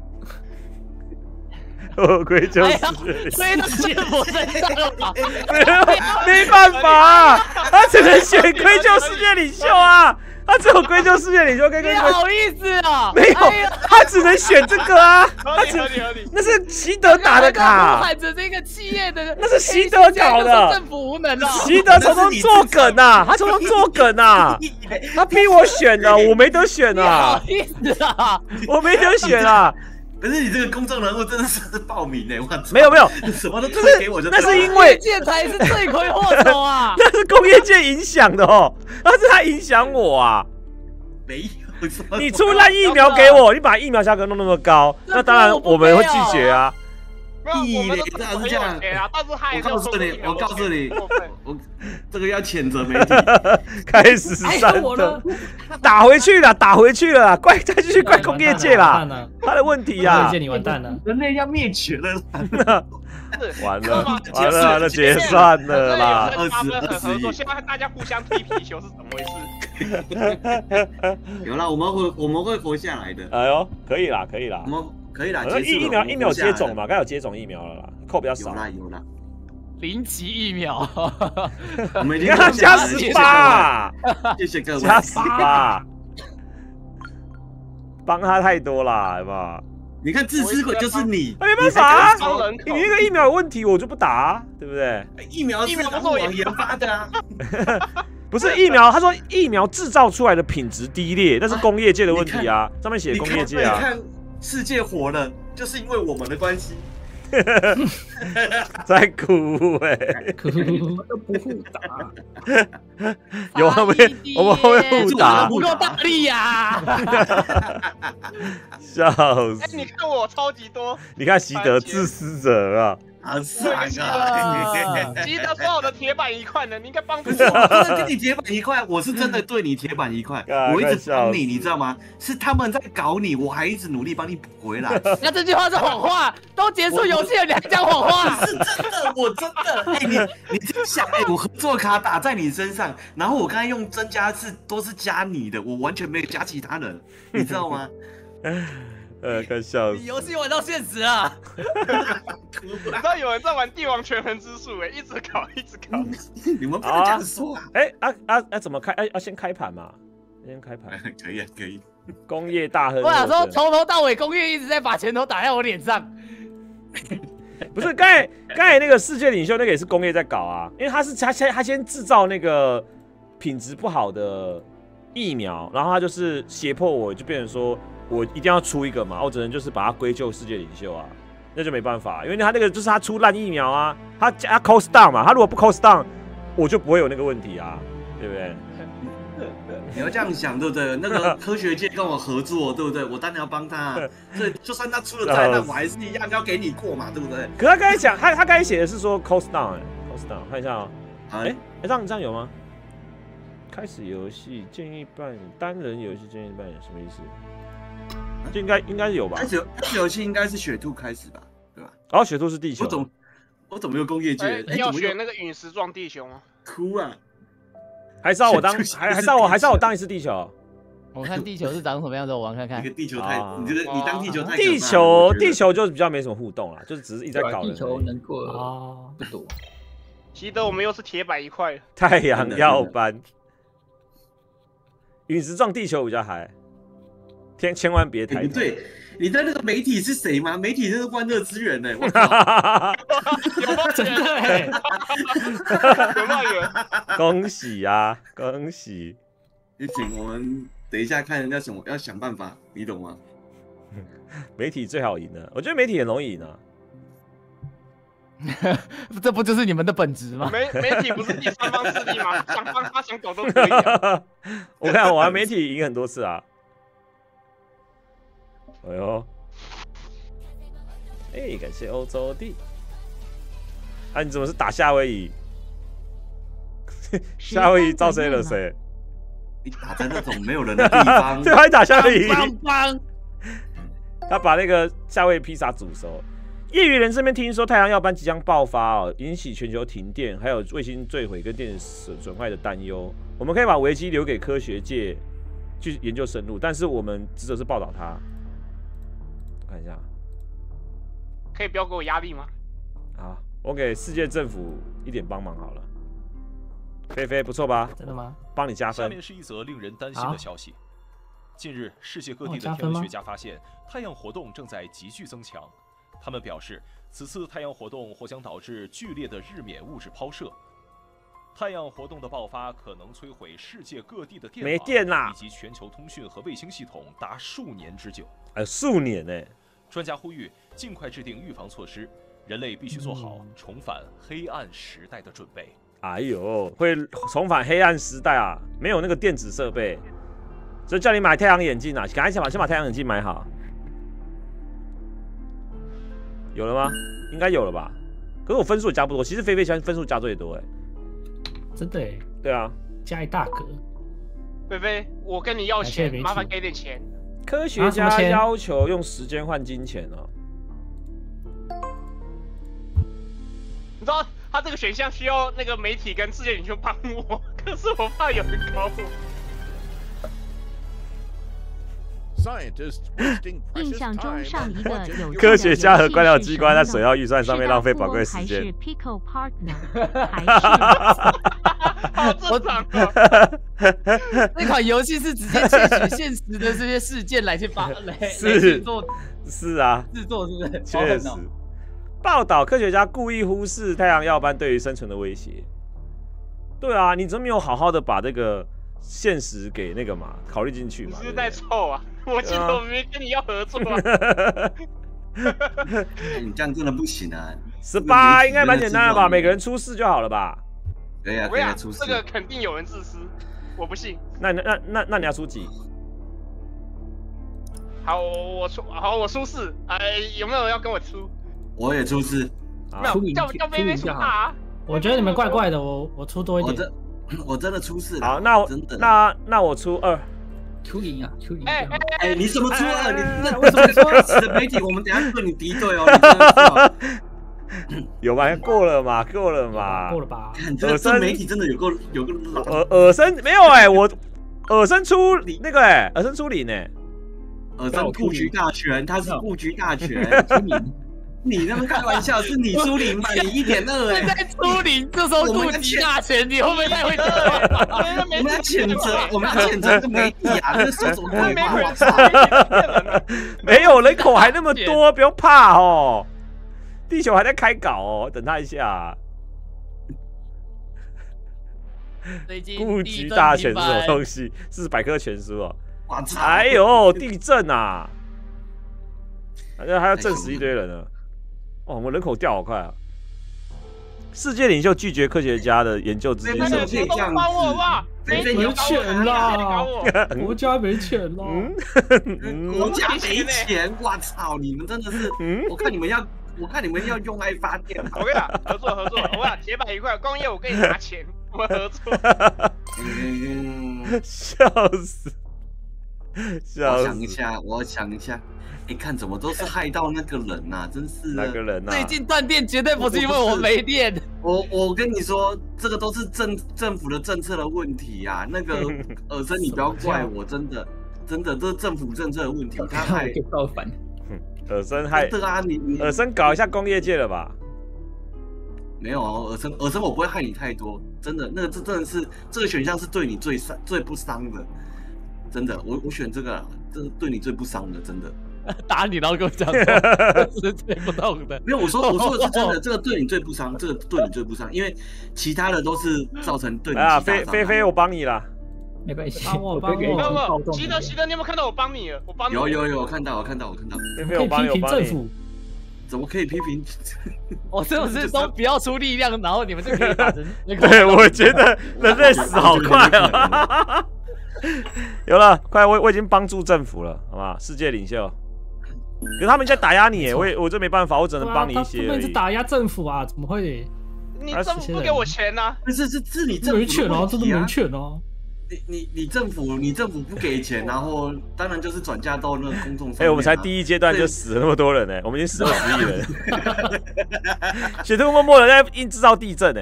我归咎世界， 追到谢佛身上了吧？ 没没办法啊，他只能选归咎世界领袖啊，他只有归咎世界领袖跟归咎。 你好意思啊？ 没有，他只能选这个啊，他只那是习德打的卡， 喊着这个企业的， 那是习德搞的， 政府无能啊！ 习德从中作梗啊，他从中作梗啊，他逼我选的，我没得选啊， 不好意思啊， 我没得选啊。 可是你这个公众人物真的是报名哎！我没有没有， 什么都推给我就。 那是因为建才是罪魁祸首啊！ 那是工业界影响的哦，那是他影响我啊。 没有， 你出烂疫苗给我，你把疫苗价格弄那么高，那当然我们会拒绝啊。 屁嘞，这样是这样。我告诉你，我告诉你，我这个要谴责媒体。 开始煽动，打回去了，打回去了，怪再继续怪工业界啦，他的问题呀。 工业界你完蛋了， 人类要灭绝了。 完了，完了，那结算了啦。 二十二十亿， 现在大家互相踢皮球是怎么回事？ 有啦，我们会我们会活下来的。 哎呦，可以啦，可以啦， 我们可以啦。 疫疫苗疫苗接种嘛，该有接种疫苗了啦，扣比较少。 有啦有啦。 零级疫苗， 我们已经加十八， 谢谢各位， 加十八，帮他太多啦，好不好？ 你看自私鬼就是你， 没办法啊，你那个疫苗有问题，我就不打，对不对？ 疫苗疫苗不是我研发的啊， 不是疫苗，他说疫苗制造出来的品质低劣，那是工业界的问题啊，上面写工业界啊。 你看世界火了，就是因为我们的关系。 在哭哎、欸， 哭都不互打， 有啊没？我们后面互打， 不够大力呀！ 笑死！ 哎，你看我超级多， 你看习德自私者啊！ 好惨啊！ 习德说我的铁板一块呢，你应该帮助我。 我真的跟你铁板一块，我是真的对你铁板一块，我一直帮你，你知道吗？是他们在搞你，我还一直努力帮你补回来。 那这句话是谎话，都结束游戏了，你还讲谎话？ 是真的，我真的。哎，你你这样想，哎，我合作卡打在你身上，然后我刚才用增加是都是加你的，我完全没有加其他人，你知道吗？ 呃，快笑死！ 你游戏玩到现实啊！ 你知道有人在玩帝王全横之术哎，一直搞，一直搞。 你们不能这样说啊！ 哎啊啊啊！怎么开？哎，要先开盘嘛，先开盘。 可以啊，可以。 工业大亨。 我想说，从头到尾工业一直在把拳头打在我脸上。 不是，刚才刚才那个世界领袖那个也是工业在搞啊，因为他是他先他先制造那个品质不好的疫苗，然后他就是胁迫我，就变成说。我一定要出一个嘛，我只能就是把它归咎世界领袖啊，那就没办法，因为他那个就是他出烂疫苗啊，他加 cost down 嘛，他如果不 cost down， 我就不会有那个问题啊，对不对？ 你要这样想，对不对？那个科学界跟我合作，对不对？我当然要帮他，所以就算他出了灾难，我还是一样要给你过嘛，对不对？ 可他刚才讲，他他刚才写的是说 cost down， 哎 ，cost down， 看一下啊、喔，哎、欸，这样这样有吗？开始游戏建议扮演单人游戏建议扮演什么意思？就应该应该有吧？ 开始开始游戏应该是雪兔开始吧，对吧？ 然后雪兔是地球。 我怎么我怎么有工业界？ 你要选那个陨石撞地球吗？ 哭啊！ 还是要我当，还还是要我，还是要我当一次地球。 我看地球是长什么样子，我玩看看。 一个地球太，你觉得你当地球太？ 地球地球就比较没什么互动啦，就是只是一直在搞人。 地球能过啊不多。 奇德，我们又是铁板一块。 太阳耀斑，陨石撞地球比较嗨，千千万别抬头。 对，你知道那个媒体是谁吗？媒体真是万恶之源呢！我靠， 有吗？真的哎，有吗？有。 恭喜呀，恭喜！ 不行，我们等一下看要什么，要想办法，你懂吗？ 媒体最好赢了，我觉得媒体很容易赢啊。 这不就是你们的本质吗？ 媒媒体不是第三方势力吗？想帮他想搞都可以、啊。 我看我玩媒体赢很多次啊。哎呦，哎、欸，感谢欧洲地。啊，你怎么是打夏威夷？夏威夷招谁惹谁？ 你打在那种没有人的地方， 对，还打夏威夷。 棒棒。 他把那个夏威夷披萨煮熟。业余人这边听说太阳耀斑即将爆发哦，引起全球停电，还有卫星坠毁跟电子损损坏的担忧。我们可以把危机留给科学界去研究深入，但是我们职责是报道它。我看一下， 可以不要给我压力吗？ 好，我给世界政府一点帮忙好了。菲菲不错吧？ 真的吗？ 帮你加分。 下面是一则令人担心的消息。近日，世界各地的哦天文学家发现，太阳活动正在急剧增强。他们表示，此次太阳活动或将导致剧烈的日冕物质抛射。太阳活动的爆发可能摧毁世界各地的电网没电啦， 以及全球通讯和卫星系统达数年之久。 哎，数年呢、欸？ 专家呼吁尽快制定预防措施，人类必须做好重返黑暗时代的准备。 哎呦，会重返黑暗时代啊！没有那个电子设备，所以叫你买太阳眼镜啊！赶紧先把先把太阳眼镜买好。有了吗？应该有了吧。可是我分数也加不多，其实菲菲分数加最多哎、欸。 真的哎。 对啊， 加一大格。 菲菲，我跟你要钱，麻烦给点钱。 科学家要求用时间换金钱哦。 你知道他这个选项需要那个媒体跟世界领袖帮我，可是我怕有人搞我。 印象中上一个有科学家和官僚机关在首要预算上面浪费宝贵时间。 还是 Pico Partner， 还是我那款游戏是直接窃取现实的这些事件来去发来是做， 是啊， 制作是不是？ 确实。报道科学家故意忽视太阳耀斑对于生存的威胁。对啊，你怎么没有好好的把这个现实给那个嘛考虑进去嘛？ 你是在凑啊！我记得我没跟你要合作啊。 你这样真的不行啊！ 十八应该蛮简单的吧？每个人出四就好了吧？ 可以啊，可以啊，出四。 这个肯定有人自私，我不信。 那那那那你要出几？ 好，我出好，我出四。哎，有没有人要跟我出？ 我也出四。 没有，叫叫菲菲出大。 我觉得你们怪怪的，我我出多一点。 我真的出四。 好，那我那那我出二。 出零啊，出零！ 哎哎，你怎么出二？你那为什么说死的媒体？我们等下跟你敌对哦，你真的是。 有吧？过了嘛？过了嘛？ 过了吧？ 这这媒体真的有个有个耳耳生没有哎，我耳生出那个哎，耳生出零哎， 耳生布局大全，他是布局大全。你那么开玩笑，是你出零吧？你一点二哎， 在出零，这时候顾及大权，你会不会太会得罪？ 我们要谴责，我们要谴责这个媒体啊！这说什么鬼话？我操！ 没有人口还那么多，不用怕哦。地球还在开搞哦，等他一下。顾及大权是什么东西？是百科全书哦。 我操！ 哎呦，地震啊！还要还要证实一堆人呢。哦，我们人口掉好快啊！世界领袖拒绝科学家的研究资金授权， 帮帮我吧！ 没钱啦，国家没钱啦， 国家没钱，我操！你们真的是，我看你们要，我看你们要用爱发电。 我跟你讲，合作合作，我跟你讲，铁板一块，工业我跟你拿钱，我们合作。 笑死！ 我想一下，我想一下。哎，看怎么都是害到那个人呐、啊，真是哪个人呐、 啊？最近断电绝对不是因为我没电。 我我跟你说，这个都是政政府的政策的问题呀、啊。那个尔森，你不要怪我，真的真的，这是政府政策的问题。他害造反， 尔森害对啊，你你尔森搞一下工业界了吧？ 没有哦，尔森尔森，我不会害你太多，真的，那个这真的是这个选项是对你最伤最不伤的，真的，我我选这个，这是对你最不伤的，真的。 打你，然后跟我讲说这是最不痛的。 没有，我说我说的是真的，这个对你最不伤，这个对你最不伤，因为其他的都是造成对你。 啊，菲菲菲，我帮你啦， 没关系， 帮我帮我。没有没有，希德希德，你有没有看到我帮你了？我帮你。 有有有，我看到我看到我看到。 菲菲，我帮你，我帮你。 怎么可以批评？ 我是不是都不要出力量，然后你们就可以打成？ 对，我觉得人类死好快啊！有了，快，我我已经帮助政府了，好吧？世界领袖。可是他们在打压你，我也我这没办法，我只能帮你一些而已。 他们是打压政府啊，怎么会？ 你政府不给我钱呐？ 不是是是你政府没钱哦，这是没钱哦。 你你你政府你政府不给钱，然后当然就是转嫁到那个公众上面。 哎，我们才第一阶段就死了那么多人呢，我们已经死了十亿人。血兔默默的在硬制造地震呢。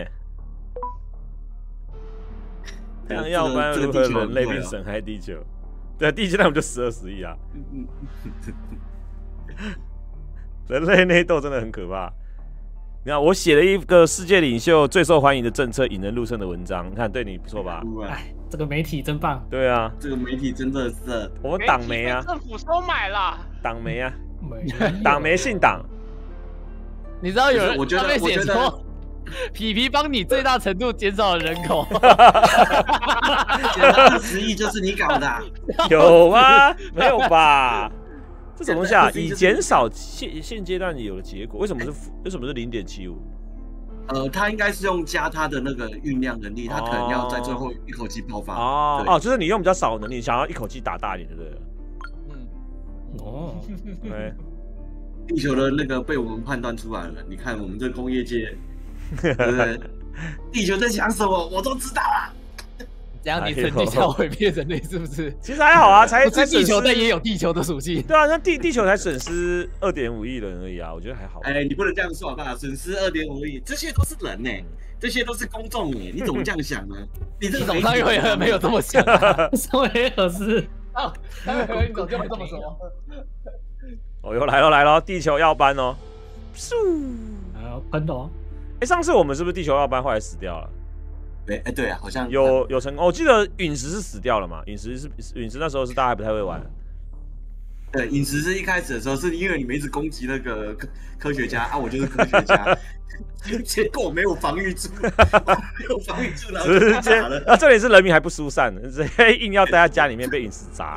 太阳耀斑如何人类并损害地球？对，第一阶段我们就死二十亿啊。人类内斗真的很可怕。你看，我写了一个世界领袖最受欢迎的政策引人入胜的文章，你看对你不错吧？ 哎，这个媒体真棒。 对啊， 这个媒体真的是我们党媒啊， 政府收买了。 党媒啊，党媒姓党。 你知道有人我觉得上面写说，皮皮帮你最大程度减少了人口。 二十亿就是你搞的、啊？ 有吗？没有吧？这什么东西啊？以减少现现阶段有的结果，为什么是为什么是零点七五？ 呃，他应该是用加他的那个酝酿能力，他可能要在最后一口气爆发。 哦哦，就是你用比较少的能力，想要一口气打大一点，对不对？ 嗯， 哦，对。 地球的那个被我们判断出来了，你看我们这工业界，对不对？地球在想什么，我都知道啊。 这样你成绩才毁灭人类是不是？ 其实还好啊，才才地球，但也有地球的属性。 对啊，那地地球才损失二点五亿人而已啊，我觉得还好。 哎，你不能这样说好不好？损失二点五亿，这些都是人呢、欸，这些都是公众哎、欸，你怎么这样想呢？你这总上一回合没有这么想、啊， 上回合是啊，上回合你怎么就没这么说？ 哦，又来了来了，地球要搬哦， 咻，还要喷的哦。 哎，上次我们是不是地球要搬，后来死掉了？ 哎哎，对啊，好像有有成功。我记得陨石是死掉了嘛？陨石是陨石那时候是大家还不太会玩。 对，陨石是一开始的时候是因为你们一直攻击那个科科学家啊，我就是科学家，结果没有防御住，没有防御住，然后直接啊，这里是人民还不疏散，直接硬要待在家里面被陨石砸，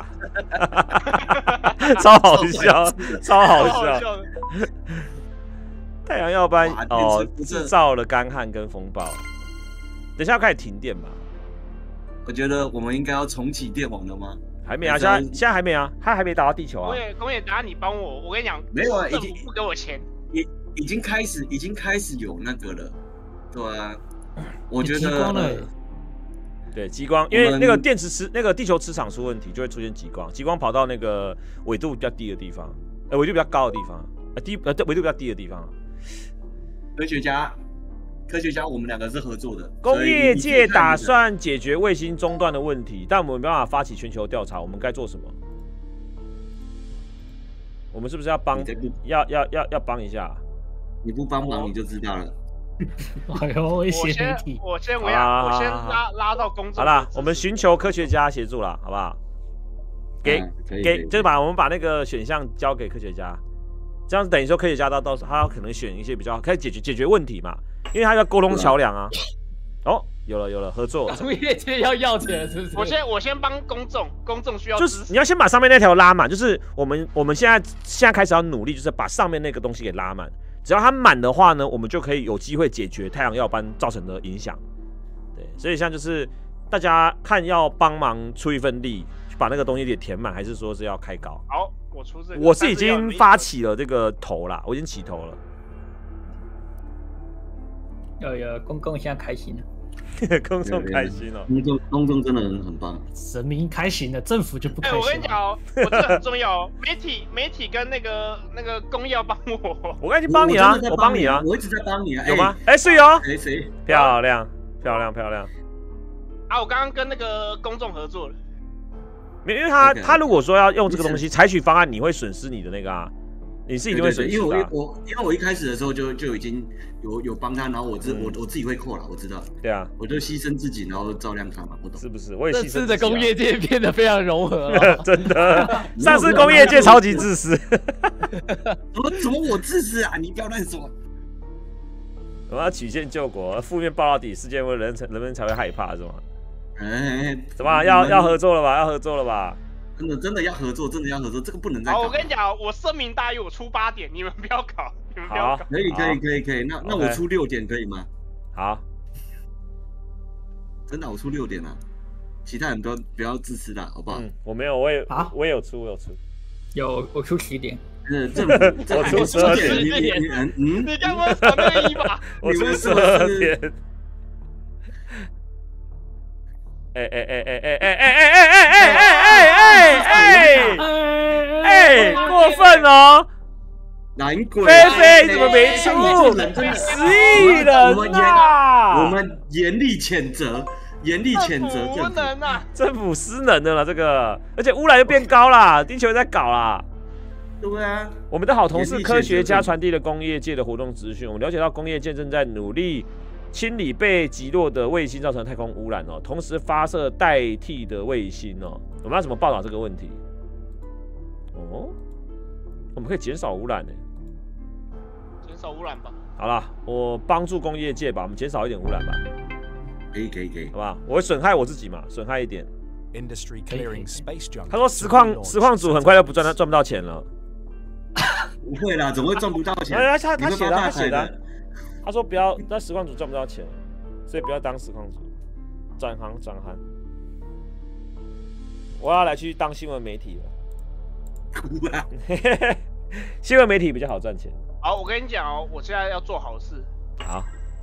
超好笑，超好笑。太阳耀斑哦，制造了干旱跟风暴。等一下要开始停电吧？ 我觉得我们应该要重启电网了吗？ 还没啊，现在现在还没啊，他还没打到地球啊。 工业工业达，你帮我，我跟你讲， 没有啊，已经不给我钱， 已已经开始已经开始有那个了，对啊，我觉得。 对，极光，因为那个电池磁，那个地球磁场出问题，就会出现极光。极光跑到那个纬度比较低的地方，呃，纬度比较高的地方，呃，低呃纬度比较低的地方。 科学家。科学家，我们两个是合作的。 工业界打算解决卫星中断的问题，但我们没办法发起全球调查。我们该做什么？我们是不是要帮？要要要要帮一下？ 你不帮忙你就知道了。 哎呦，危险媒体！我先我要我先拉拉到公众。 好啦，我们寻求科学家协助啦，好不好？给给，就是把我们把那个选项交给科学家，这样子等于说科学家到到时候他可能选一些比较可以解决解决问题嘛。因为他要沟通桥梁啊，哦，有了有了，合作。 工业界要要钱了是不是？ 我先我先帮公众，公众需要就是你要先把上面那条拉满，就是我们我们现在现在开始要努力，就是把上面那个东西给拉满。只要它满的话呢，我们就可以有机会解决太阳耀斑造成的影响。对，所以像就是大家看要帮忙出一份力，把那个东西给填满，还是说是要开高？ 好，我出这个。 我是已经发起了这个头啦，我已经起头了。 有有，公公现在开心了。 公众开心哦， 公众公众真的很很棒， 人民开心了，政府就不开哎、 心。 我跟你讲哦，我这个很重要哦，媒体媒体跟那个那个工业要帮我。 我刚才已经帮你啊，我帮你啊， 我一直在帮你啊， 有吗？哎，是有， 谁谁漂亮漂亮漂亮。 啊，我刚刚跟那个公众合作了。 没，因为他他如果说要用这个东西采取方案，你会损失你的那个啊。你是一定会损失的、啊， 因为我我因为我一开始的时候就就已经有有帮他，然后我自、嗯、我我自己会扣了，我知道。 对啊， 我就牺牲自己，然后照亮他嘛，我懂。 是不是？我也牺牲自己、啊。 这次的工业界变得非常融合、哦， 真的。上次工业界超级自私。 怎么怎么我自私啊？你不要乱说。 我要曲线救国，负面报到底，世界会人人们才会害怕，是吗？ 哎， 怎么要要合作了吧？要合作了吧？ 真的真的要合作，真的要合作，这个不能再搞。 好，我跟你讲，我声明大于我出八点，你们不要搞，你们不要搞。 可以可以可以可以，那那我出六点可以吗？ 好， 真的我出六点啊，其他人不要不要自私啦，好不好？ 嗯，我没有，我也啊，我也有出，我有出。 有，我出十点。 嗯，政府我出十二点， 你你嗯嗯， 你刚刚传那个一吧？ 我出十二点。哎哎哎哎哎哎哎哎哎哎哎哎哎哎！过分哦！ 难鬼！ 菲菲怎么没出？十亿人啊！ 我们严厉谴责，严厉谴责政府。 不能啊！ 政府失能的了，这个，而且污染又变高啦，地球也在搞啦。 对啊， 我们的好同事科学家传递了工业界的活动资讯，我们了解到工业界正在努力清理被击落的卫星造成的太空污染哦，同时发射代替的卫星哦。我们要怎么报道这个问题？哦，我们可以减少污染呢。 减少污染吧。 好啦，我帮助工业界吧，我们减少一点污染吧。 可以可以可以， 好不好？我会损害我自己嘛，损害一点。他说实况实况组很快就不赚赚不到钱了。 不会啦，怎么会赚不到钱？ 他他他写的，他写的。他说不要，在实况组赚不到钱，所以不要当实况组，转行转行。我要来去当新闻媒体了。 哭啊！ 新闻媒体比较好赚钱。 好，我跟你讲哦，我现在要做好事。 好。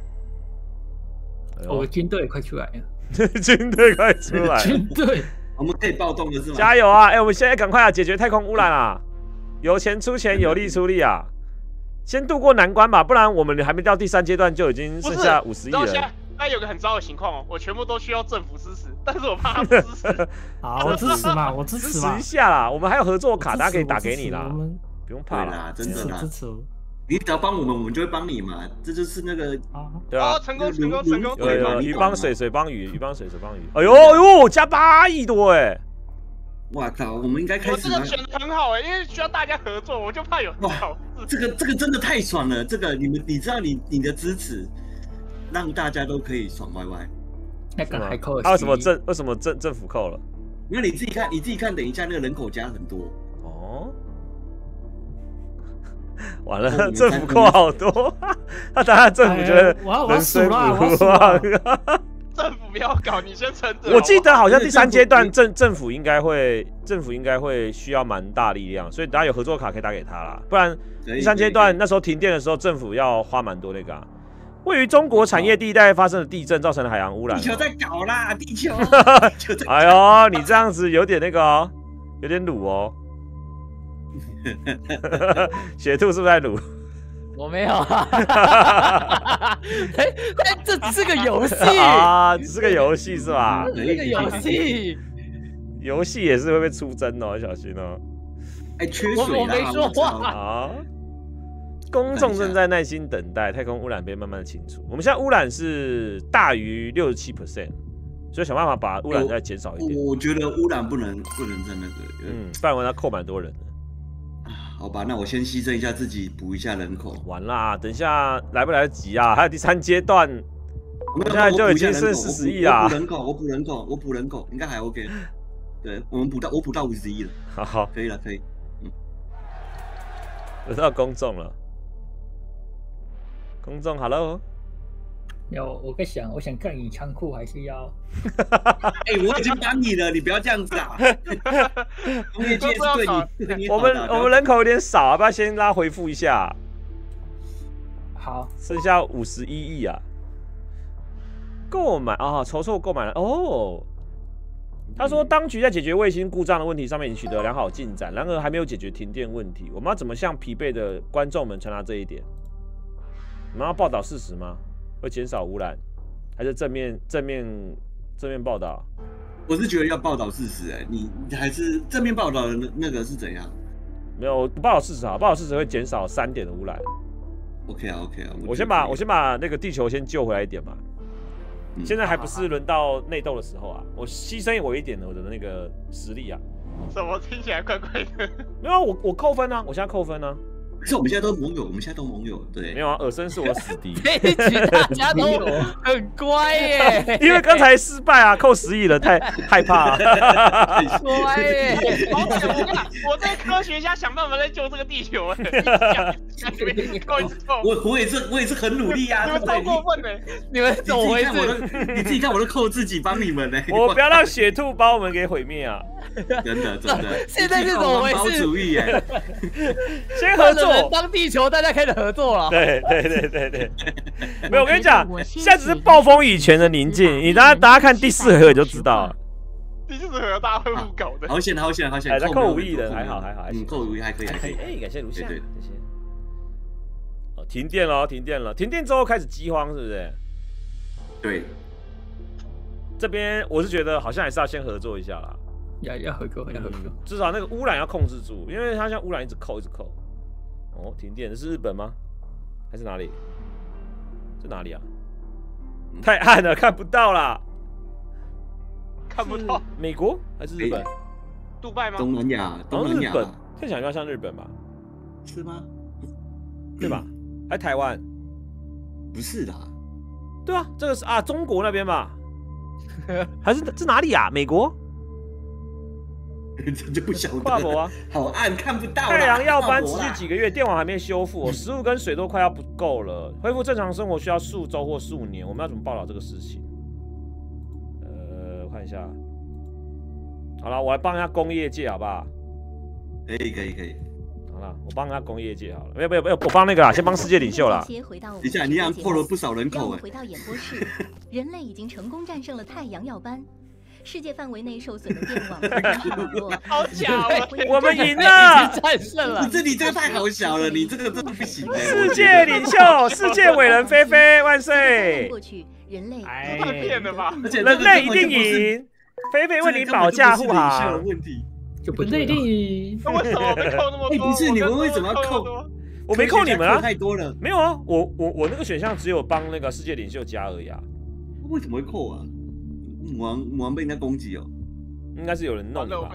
我的军队快出来了！军队快出来！ 军队， 我们可以暴动了是吗？ 加油啊！哎、欸，我们现在赶快啊，解决太空污染啊！有钱出钱，有力出力啊！先渡过难关吧，不然我们还没到第三阶段就已经剩下五十亿了。 现在有个很糟的情况哦，我全部都需要政府支持，但是我怕他不支持。 好，我支持嘛，我支持嘛， 支持一下啦。我们还有合作卡，大家可以打给你啦，不用怕啦，真的啦， 支持。 你只要帮我们，我们就会帮你嘛。这就是那个， 对啊， 哦、成功成功成功！ 有有鱼帮水，水帮鱼，鱼帮水，水帮鱼。哎呦哎呦，加八亿多哎！ 哇靠，我们应该开始。 我这个选的很好哎，因为需要大家合作，我就怕有好。 这个这个真的太爽了，这个你们你知道你你的支持，让大家都可以爽歪歪。 那个还扣？ 他为什么政为什么政政府扣了？ 因为你自己看，你自己看，等一下那个人口加很多。 哦。完了，政府扣好多，那当然政府觉得人生不旺。 政府不要搞，你先撑着。 我记得好像第三阶段政政府应该会，政府应该会需要蛮大力量，所以大家有合作卡可以打给他啦。不然第三阶段那时候停电的时候，政府要花蛮多那个、啊。位于中国产业地带发生的地震造成的海洋污染、喔。 地球在搞啦，地球。 哎呦，你这样子有点那个哦、喔，有点鲁哦、喔。雪兔是不是在撸？ 我没有啊，哎，这只是个游戏啊，只是个游戏是吧？ 这是个游戏， 游戏也是会被出征哦，小心哦。 哎，缺水了， 我没说话啊。公众正在耐心等待太空污染被慢慢的清除。我们现在污染是大于六十七 percent， 所以想办法把污染再减少一点。 我, 我觉得污染不能不能在那个， 嗯，不然我要扣蛮多人的。 好吧，那我先牺牲一下自己，补一下人口。 完啦，等一下来不来得及啊？还有第三阶段，我现在就已经剩四十亿啊！ 我补人口，我补人口，我补人口，应该还 OK。对，我们补到我补到五十亿了。 好好， 可以了，可以。嗯， 轮到公众了。公众 ，Hello。 有，我在想，我想干你仓库还是要？ 哎、欸，我已经帮你了，你不要这样子啊！工业界是对你，对你我们我们人口有点少，要不要先拉回复一下？ 好， 剩下五十一亿啊！ 购买啊，筹措购买了哦。他说，当局在解决卫星故障的问题上面已经取得良好进展，然而还没有解决停电问题。我们要怎么向疲惫的观众们传达这一点？我们要报道事实吗？会减少污染，还是正面正面正面报道？ 我是觉得要报道事实、欸，哎，你还是正面报道的那那个是怎样？ 没有，报道事实好，报道事实会减少三点的污染。 OK 啊 ，OK 啊，我, 我先把我先把那个地球先救回来一点吧。嗯、现在还不是轮到内斗的时候啊，我牺牲我一点我的那个实力啊。 怎么听起来怪怪的？ 没有，我我扣分啊，我现在扣分啊。 可是我们现在都盟友，我们现在都盟友，对。 没有啊，尔森是我的死敌。 这一局大家都很乖耶， 因为刚才失败啊，扣十亿了，太害怕了。 乖耶！ 我这科学家想办法在救这个地球哎。 我我也是我也是很努力啊， 你们超过分呢！ 你们怎么回事？ 你自己看我都扣自己帮你们呢。 我不要让雪兔把我们给毁灭啊！ 真的真的， 现在是怎么回事？ 主义哎， 先合作。 当地球，大家开始合作了。 对对对对对，没有，我跟你讲，现在只是暴风雨前的宁静，你大家大家看第四回合就知道了。 第四回合大家会互搞的。 好险好险好险！ 哎，再扣五亿人，还好还好， 嗯，扣五亿还可以还可以。 哎，感谢卢夏， 对对， 感谢。哦，停电了，停电了，停电之后开始饥荒，是不是？ 对。 这边我是觉得好像还是要先合作一下啦。 要要合作，要合作， 至少那个污染要控制住，因为它像污染一直扣一直扣。哦，停电，这是日本吗？还是哪里？是哪里啊？太暗了，看不到啦。 看不到。 美国还是日本？ 杜拜吗？ 东南亚，东南亚。 日本，听起来比较像日本吧？ 是吗？ 对吧？还台湾？ 不是啦。 对啊，这个是啊，中国那边吧？还是这哪里啊？美国？ 这就不晓得。 跨国啊， 好暗，看不到。 太阳耀斑持续几个月，电网还没修复，食物跟水都快要不够了。恢复正常生活需要数周或数年，我们要怎么报道这个事情？呃，我看一下。好了，我来帮一下工业界，好不好？ 可以，可以，可以。 好了，我帮一下工业界好了。没有，没有，没有，我帮那个啦，先帮世界领袖啦。 等一下，你俩破了不少人口哎。 回到演播室，人类已经成功战胜了太阳耀斑。世界范围内受损的电网和通讯网络， 好巧啊！ 我们赢了， 战胜了。 你这你这个太好小了，你这个真的不行。 世界领袖，世界伟人菲菲万岁！ 过去人类太骗了吧？ 而且人类一定赢，菲菲为你保驾护航。 问题就不一定赢。 为什么被扣那么多？ 哎，不是你们为什么要扣？ 我没扣你们啊， 太多了。 没有啊，我我我那个选项只有帮那个世界领袖加而已啊。 为什么会扣啊？母王母王被人家攻击哦， 应该是有人弄的吧？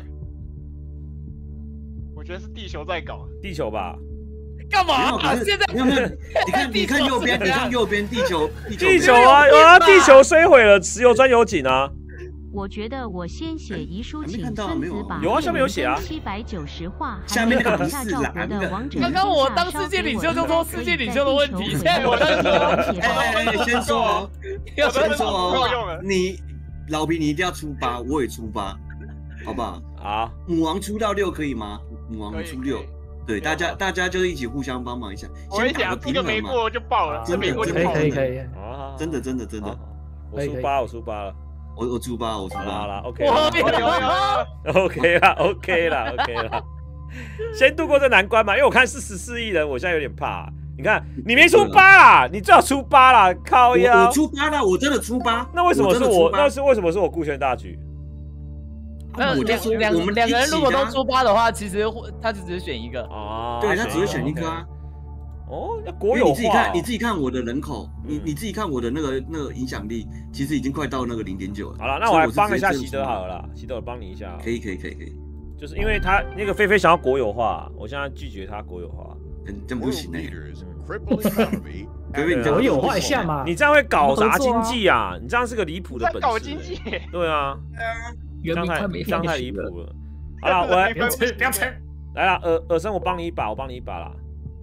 我觉得是地球在搞， 地球吧？ 干嘛？现在没有没有，你看你看右边，你看右边，地球地球啊，有啊，地球摧毁了石油专油井啊。 我觉得我先写遗书，请孙子把有啊，下面有写啊， 七百九十话， 下面那个不是啦，那个刚刚我当世界领袖就说世界领袖的问题，现在我当哎哎哎，先说哦，先说哦，你老皮你一定要出八，我也出八，好不好？ 好， 母王出到六可以吗？母王出六，对，大家大家就一起互相帮忙一下，先打个平衡嘛。 这个没过就爆了， 真的真的可以可以， 真的真的真的， 我出八，我出八了。 我我出八，我出八， 好了 ，OK 了 ，OK 了，OK 了 ，OK 了，先度过这难关嘛，因为我看是十四亿人，我现在有点怕。你看，你没出八啦，你最好出八啦，靠腰。 我出八啦，我真的出八。 那为什么是我？那是为什么是我顾全大局？ 那两两两个人如果都出八的话，其实他就只是选一个哦。 对，他只会选一个啊。 哦，那国有化。 你自己看，你自己看我的人口，你你自己看我的那个那个影响力，其实已经快到那个零点九了。 好了，那我来帮一下喜德好了啦，喜德我帮你一下。 可以可以可以可以。 就是因为他那个菲菲想要国有化，我现在拒绝他国有化。 真真不行哎。 菲菲，你国有化一下嘛？ 你这样会搞砸经济啊！你这样是个离谱的本事。 搞经济。 对啊。 这样太这样太离谱了。好了，我来， 不要吃，不要吃。 来了，尔尔生，我帮你一把，我帮你一把啦。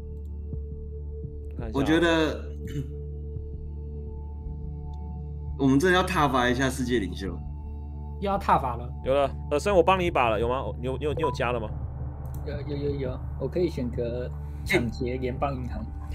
我觉得我们真的要挞伐一下世界领袖， 又要挞伐了。 有了，尔生，我帮你一把了，有吗？你有你有你有加了吗？ 有有有有，我可以选择抢劫联邦银行。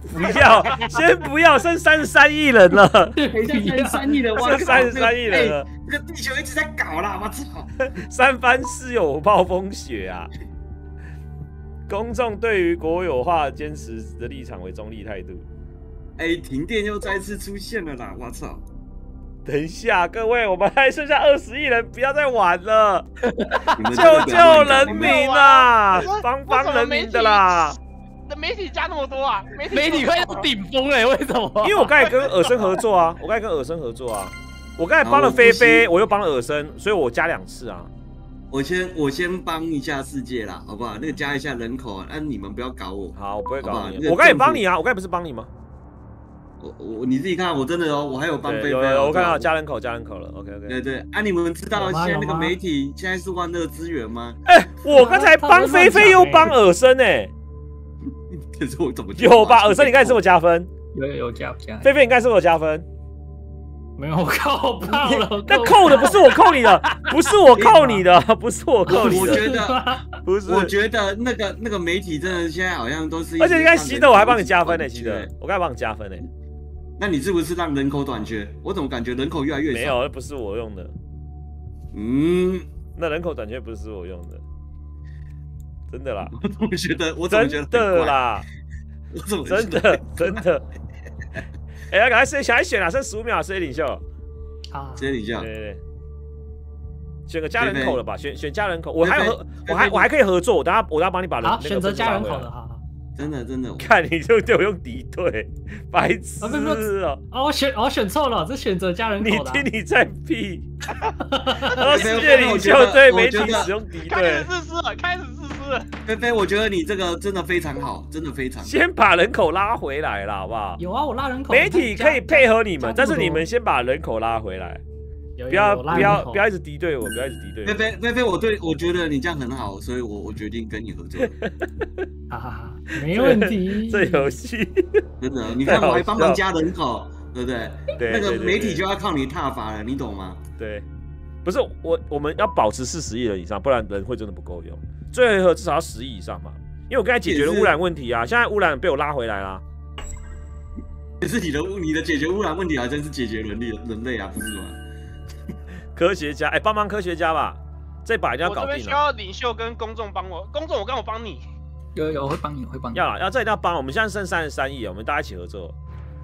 不要，先不要，剩三十三亿人了。 等一下，三十三亿人， 剩三十三亿人了。 这个地球一直在搞啦，我操！ 三藩市有暴风雪啊！公众对于国有化坚持的立场为中立态度。 哎，停电又再次出现了啦！我操！ 等一下，各位，我们还剩下二十亿人，不要再玩了，救救人民啊！帮帮人民的啦！ 那媒体加那么多啊？媒体媒体快到顶峰了，为什么？ 因为我刚才跟尔森合作啊，我刚才跟尔森合作啊，我刚才帮了菲菲，我又帮了尔森，所以我加两次啊。 我先我先帮一下世界啦，好不好？那个加一下人口啊，那你们不要搞我。 好，我不会搞你。我刚才也帮你啊，我刚才不是帮你吗？ 我我你自己看，我真的哦，我还有帮菲菲。 有有，我看到加人口加人口了。OK OK。 对对，啊，你们知道现在那个媒体现在是万恶资源吗？ 哎，我刚才帮菲菲又帮尔森哎。 可是我怎么有吧？尔森，你刚才是我加分。 有有有加加。 菲菲，你刚才是我加分。 没有，我扣爆了。 那扣的不是我扣你的，不是我扣你的，不是我扣你的。 我觉得不是， 我觉得那个那个媒体真的现在好像都是。 而且你看西德，我还帮你加分呢，西德，我刚才帮你加分呢。 那你是不是让人口短缺？我怎么感觉人口越来越少？ 没有，那不是我用的。 嗯， 那人口短缺不是我用的，真的啦。 我怎么觉得？我怎么觉得？ 真的啦， 我怎么真的真的？哎，要赶快谁想来选啊？剩十五秒，谁领袖？ 好， 谁领袖？ 对对对，选个加人口了吧？选选加人口，我还有合，我还我还可以合作。我等下我等下帮你把人选择加人口的哈。 真的真的， 看你就对我用敌对，白痴哦！ 啊，我选我选错了，这选择加人口的。 你听你在屁！然后世界领袖对媒体使用敌对， 开始自私了，开始自私了。 菲菲，我觉得你这个真的非常好，真的非常。 先把人口拉回来了，好不好？ 有啊，我拉人口。 媒体可以配合你们，但是你们先把人口拉回来。不要不要不要一直敌对我，不要一直敌对我。 菲菲菲菲，我对我觉得你这样很好，所以我我决定跟你合作。 哈哈，没问题。 这游戏真的，你看我还帮忙加人口，对不对？ 对， 那个媒体就要靠你踏伐了，你懂吗？ 对，不是我我们要保持四十亿人以上，不然人会真的不够用。最后一盒至少要十亿以上嘛，因为我刚才解决了污染问题啊，现在污染被我拉回来啦。 可是你的你的解决污染问题好像是解决人类人类啊，不是吗？ 科学家，哎、欸，帮忙科学家吧，这把一定要搞定了。 我这边需要领袖跟公众帮我，公众我刚我帮你。 有有，我会帮你，我会帮你。 要要这一定要帮，我们现在剩三十三亿，我们大家一起合作。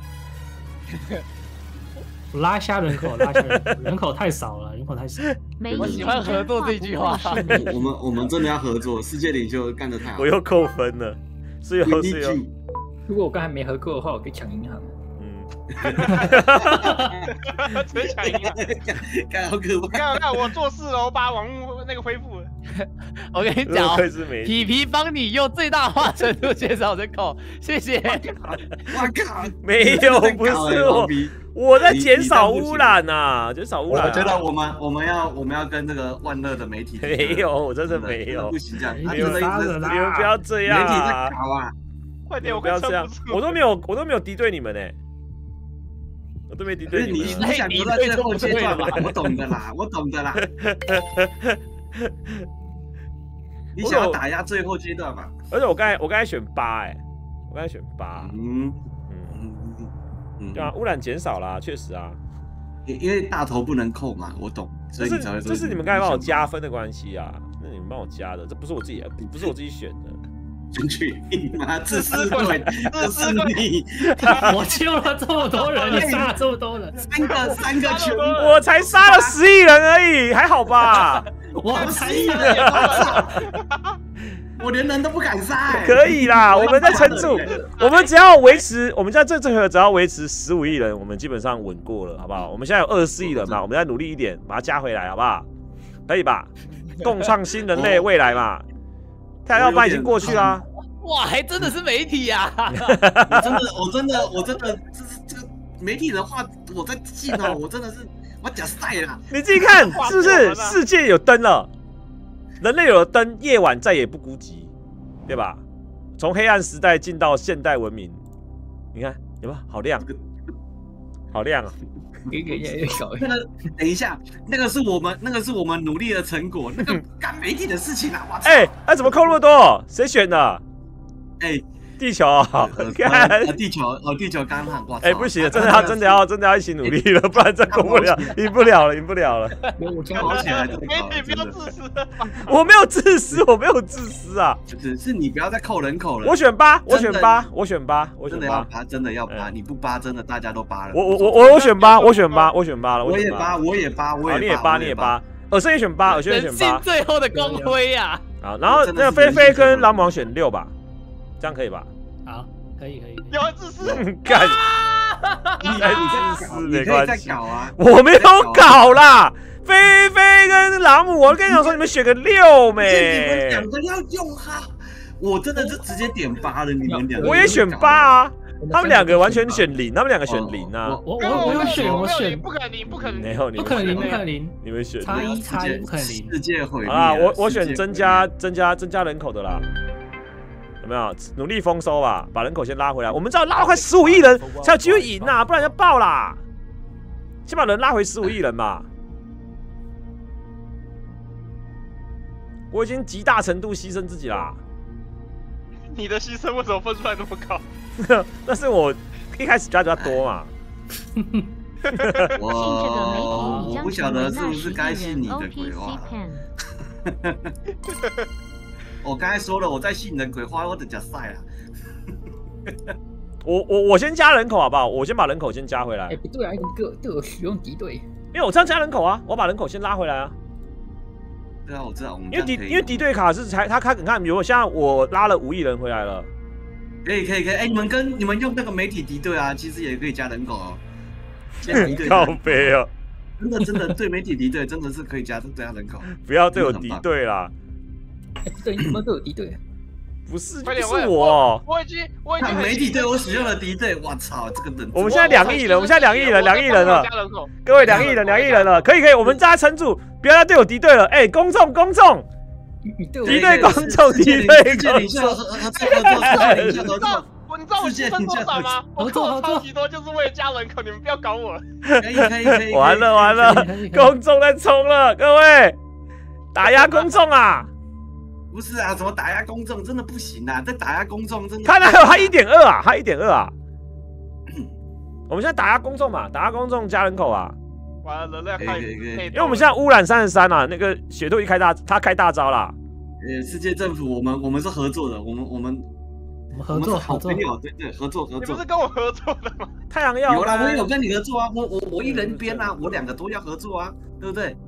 我拉一下人口，拉一下人口，人口太少了，人口太少。 我喜欢合作这句话。 我们我们真的要合作，世界领袖干得太好。 我又扣分了，是有是有。 如果我刚才没合作的话，我可以抢银行。 直接抢赢了， 看好可怕！ 看看我做事了，我把网络那个恢复了。 我跟你讲，皮皮帮你用最大化程度减少人口，谢谢。 我靠， 没有，不是我，我在减少污染呐，减少污染。 我觉得我们我们要我们要跟这个万乐的媒体没有，我真的没有， 不行这样， 你们不要这样啊！ 媒体在搞啊！ 快点，我不要这样，我都没有我都没有敌对你们呢。我都没敌对你，你想留在最后阶段吧？我懂的啦，我懂的啦。你想要打压最后阶段吧？ 而且我刚才我刚才选八哎，我刚才选八。 嗯嗯嗯，对啊，污染减少啦，确实啊。 因为大头不能扣嘛，我懂，所以你才会说。 这是你们刚才帮我加分的关系啊，那你们帮我加的，这不是我自己，不是我自己选的。 真去你妈自私鬼，自私你！ 我救了这么多人，你杀了这么多人， 三个三个球， 我才杀了十亿人而已，还好吧？ 我才一人， 我连人都不敢杀。 可以啦，我们在撑住，我们只要维持，我们在这这回合只要维持十五亿人，我们基本上稳过了，好不好？我们现在有二十四亿人嘛，我们再努力一点，把它加回来，好不好？可以吧？共创新人类未来嘛。太阳班已经过去啦！ 哇，还真的是媒体呀！ 我真的，我真的，我真的，这是这个媒体的话，我在信哦，我真的是我假赛啦！ 你自己看是不是？世界有灯了，人类有了灯，夜晚再也不孤寂，对吧？从黑暗时代进到现代文明，你看有没有？好亮，好亮啊！ 越越越小。 那个，等一下，那个是我们，那个是我们努力的成果，那个干媒体的事情啊！我操！ 哎，那怎么扣那么多？谁选的？ 哎， 地球啊，看地球哦，地球刚好哇！ 哎，不行，真的要真的要真的要一起努力了，不然真过不了，赢不了了，赢不了了。 我先跑起来， 媒体不要自私。 我没有自私，我没有自私啊， 只是你不要再扣人口了。 我选八，我选八，我选八，我选八， 扒，真的要扒，你不扒，真的大家都扒了。 我我我我我选八，我选八，我选八了， 我也扒，我也扒，我也你也扒，你也扒，尔生也选八，尔生也选八， 最后的光辉啊！ 好，然后那个菲菲跟狼王选六吧，这样可以吧？ 好，可以可以。 有人自私， 干， 你才自私没关系。 啊， 我没有搞啦，菲菲跟朗姆，我跟你讲说，你们选个六没？ 你们两个要用哈，我真的是直接点八了，你们两个。 我也选八啊，他们两个完全选零，他们两个选零啊。 我我我有选，我选不可能零，不可能没有， 不可能零，不可能零， 你们选差一差一不可能零， 世界毁灭啊！我我选增加增加增加人口的啦。有没有努力丰收吧？把人口先拉回来，我们只要拉快十五亿人才有机会赢呐，不然要爆啦！先把人拉回十五亿人嘛。我已经极大程度牺牲自己啦。 你的牺牲为什么分出来那么高？ 那是我一开始加比较多嘛。 我我不晓得是不是该信你的鬼话。我刚才说了，我在信你的鬼话，我等下晒了。 我我我先加人口好不好？我先把人口先加回来。 哎，不对啊，你对对我使用敌对。 因为我这样加人口啊，我把人口先拉回来啊。 对啊，我知道，我们因为敌因为敌对卡是才他开，你看，比如现在我拉了五亿人回来了。 可以可以可以，哎，你们跟你们用那个媒体敌对啊，其实也可以加人口哦。 靠背哦。 真的真的对媒体敌对，真的是可以加加人口。 不要对我敌对啦。 对，你们对我敌对。 不是， 不是我。 我已经，我已经媒体对我使用了敌对，我操，这个人。 我们现在两亿人，我们现在两亿人，两亿人了。各位两亿人，两亿人了，可以可以，我们大家撑住，不要再对我敌对了。哎，公众公众，敌对公众，敌对公众。 合作，你知道我牺牲多少吗？我扣了超级多，就是为了加人口，你们不要搞我。 可以可以可以。 完了完了，公众在冲了，各位，打压公众啊！ 不是啊，怎么打压公众真的不行啊！这打压公众真的。 看到他一点二啊，他一点二啊。我们现在打压公众嘛，打压公众加人口啊。 完了，人类开始， 因为我们现在污染三十三啊，那个雪兔一开大，他开大招啦。 呃，世界政府，我们我们是合作的，我们我们我们合作好朋友，对对，合作合作。 你不是跟我合作的吗？ 太阳要有啦，我有跟你合作啊，我我我一人编啊，我两个都要合作啊，对不对？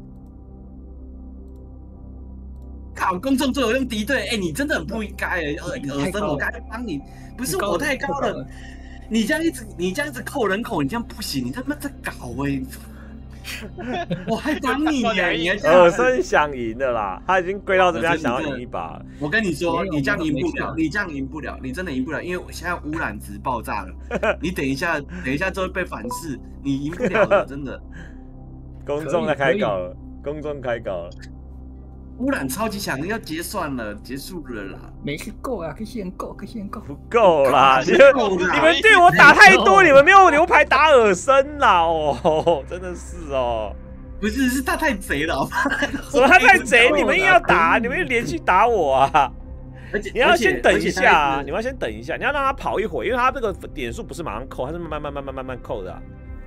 靠，公众对我用敌对，哎，你真的很不应该哎，尔生，我该帮你，不是我太高了，你这样一直你这样一直扣人口，你这样不行，你他妈在搞哎，我还帮你耶，你还尔生想赢的啦，他已经归到这边，想要赢一把。 我跟你说，你这样赢不了，你这样赢不了，你真的赢不了，因为现在污染值爆炸了，你等一下，等一下就会被反噬，你赢不了的，真的。 公众在开搞了，公众开搞了。 污染超级强，要结算了，结束了啦。 没事，够啊，可以先够，可以先够。 不够啦，你们你们对我打太多，你们没有牛排打尔生啦，哦，真的是哦。 不是，是他太贼了。 什么他太贼？你们硬要打，你们连续打我啊！你要先等一下啊，你们要先等一下，你要让他跑一会，因为他这个点数不是马上扣，他是慢慢慢慢慢慢慢扣的。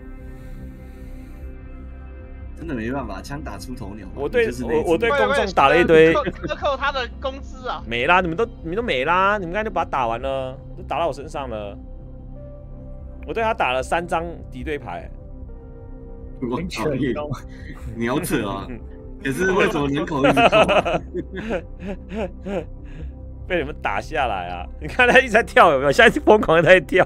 真的没办法，枪打出头鸟。 我对我我对公众打了一堆， 克扣他的工资啊， 没啦，你们都你们都没啦，你们刚才就把他打完了，都打到我身上了。我对他打了三张敌对牌， 我操你！你好扯啊！可是为什么人口一直扣啊？ 被你们打下来啊！你看他一直在跳，有没有？现在疯狂的在跳。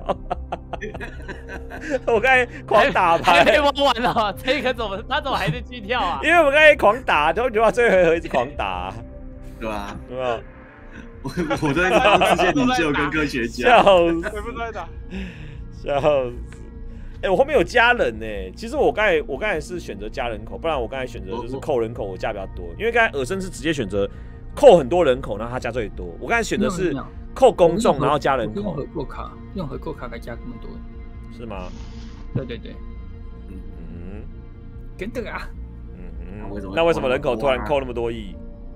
我刚才狂打牌， 还没玩完了，这个怎么他怎么还在继续跳啊？ 因为我刚才狂打，就就把最后一回合一直狂打， 对吧？ 有没有？ 我我在当世界领袖跟科学家， 笑死！ 我不在打， 笑死！哎、欸，我后面有加人呢、欸。其实我刚才我刚才是选择加人口，不然我刚才选择就是扣人口，我加比较多。因为刚才尔生是直接选择扣很多人口，然后他加最多。我刚才选的是扣公众，然后加人口。 用合购卡，用合购卡来加这么多， 是吗？ 对对对， 嗯嗯， 真的啊。 嗯嗯，那为什么人口突然扣那么多亿？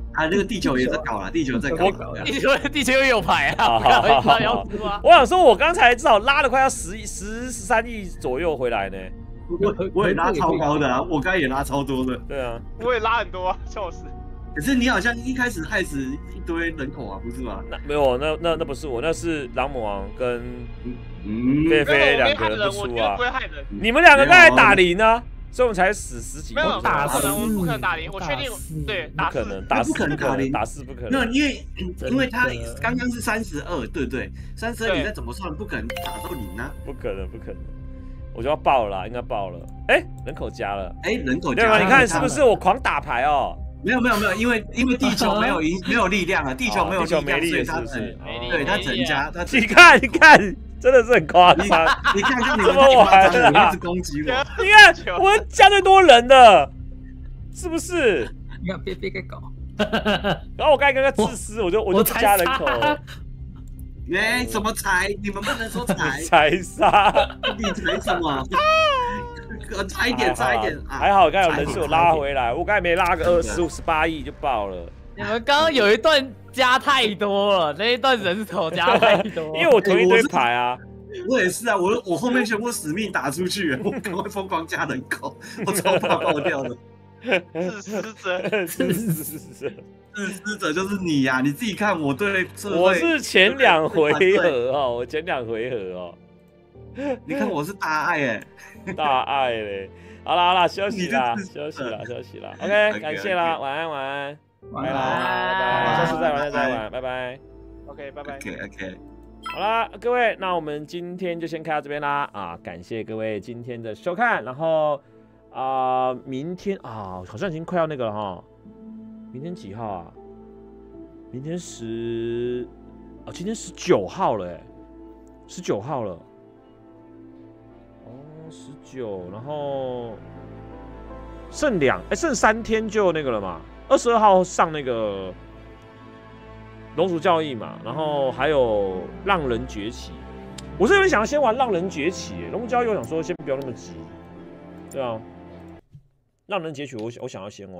啊，那个地球也在搞啦，地球在搞啦。 地球地球又有牌啊！ 我想说，我刚才至少拉了快要十十十三亿左右回来呢。 我我也拉超高的啊，我刚才也拉超多的。 对啊， 我也拉很多啊，笑死。 可是你好像一开始害死一堆人口啊，不是吗？ 那没有，那那那不是我，那是狼魔王跟嗯菲菲两个人不输啊。 不会害人。 你们两个刚才打零呢，所以我们才死十几。 没有打不可能，我们不可能打零，我确定对， 不可能打四不可能，打四不可能。 没有，因为因为他刚刚是三十二，对对，三十二你再怎么算不可能打到零啊。 不可能，不可能。我就要爆了啦，应该爆了。哎，人口加了。 哎，人口加了。对吧？ 你看是不是我狂打牌哦？ 没有没有没有，因为因为地球没有没有力量了，地球没有力量，所以它对它增加。它你看你看，真的是很夸张。 你看看你怎么玩的，一直攻击我。 你看我加最多人的，是不是？ 你看别别给搞。 然后我刚才跟他自私，我就我就不加人口。 哎，怎么踩？你们不能说踩。 踩杀。 你踩什么？差一点，差一点， 还好，刚才有人数拉回来，我刚才没拉个二十五、十八亿就爆了。 你们刚刚有一段加太多了，那一段人头加太多， 因为我囤一堆牌啊。 我也是啊，我我后面全部死命打出去，我赶快疯狂加人口，我超怕爆掉的。 自私者， 自私者， 自私者就是你呀！你自己看我对， 我是前两回合哦，我前两回合哦。 你看我是大爱哎， 大爱嘞！好啦好啦，休息啦，休息啦，休息啦。OK， 感谢啦，晚安晚安，拜拜拜拜，下次再玩再玩，拜拜。 OK， 拜拜。 OK OK。 好啦，各位，那我们今天就先开到这边啦啊！感谢各位今天的收看，然后啊、呃，明天啊，好像已经快要那个了哈。明天几号啊？明天十哦，今天十九号了哎，十九号了。十九，然后剩两哎，剩三天就那个了嘛。二十二号上那个龙族教义嘛，然后还有浪人崛起。我是有点想要先玩浪人崛起，龙族教义我想说先不要那么急，对啊，浪人崛起我我想要先玩。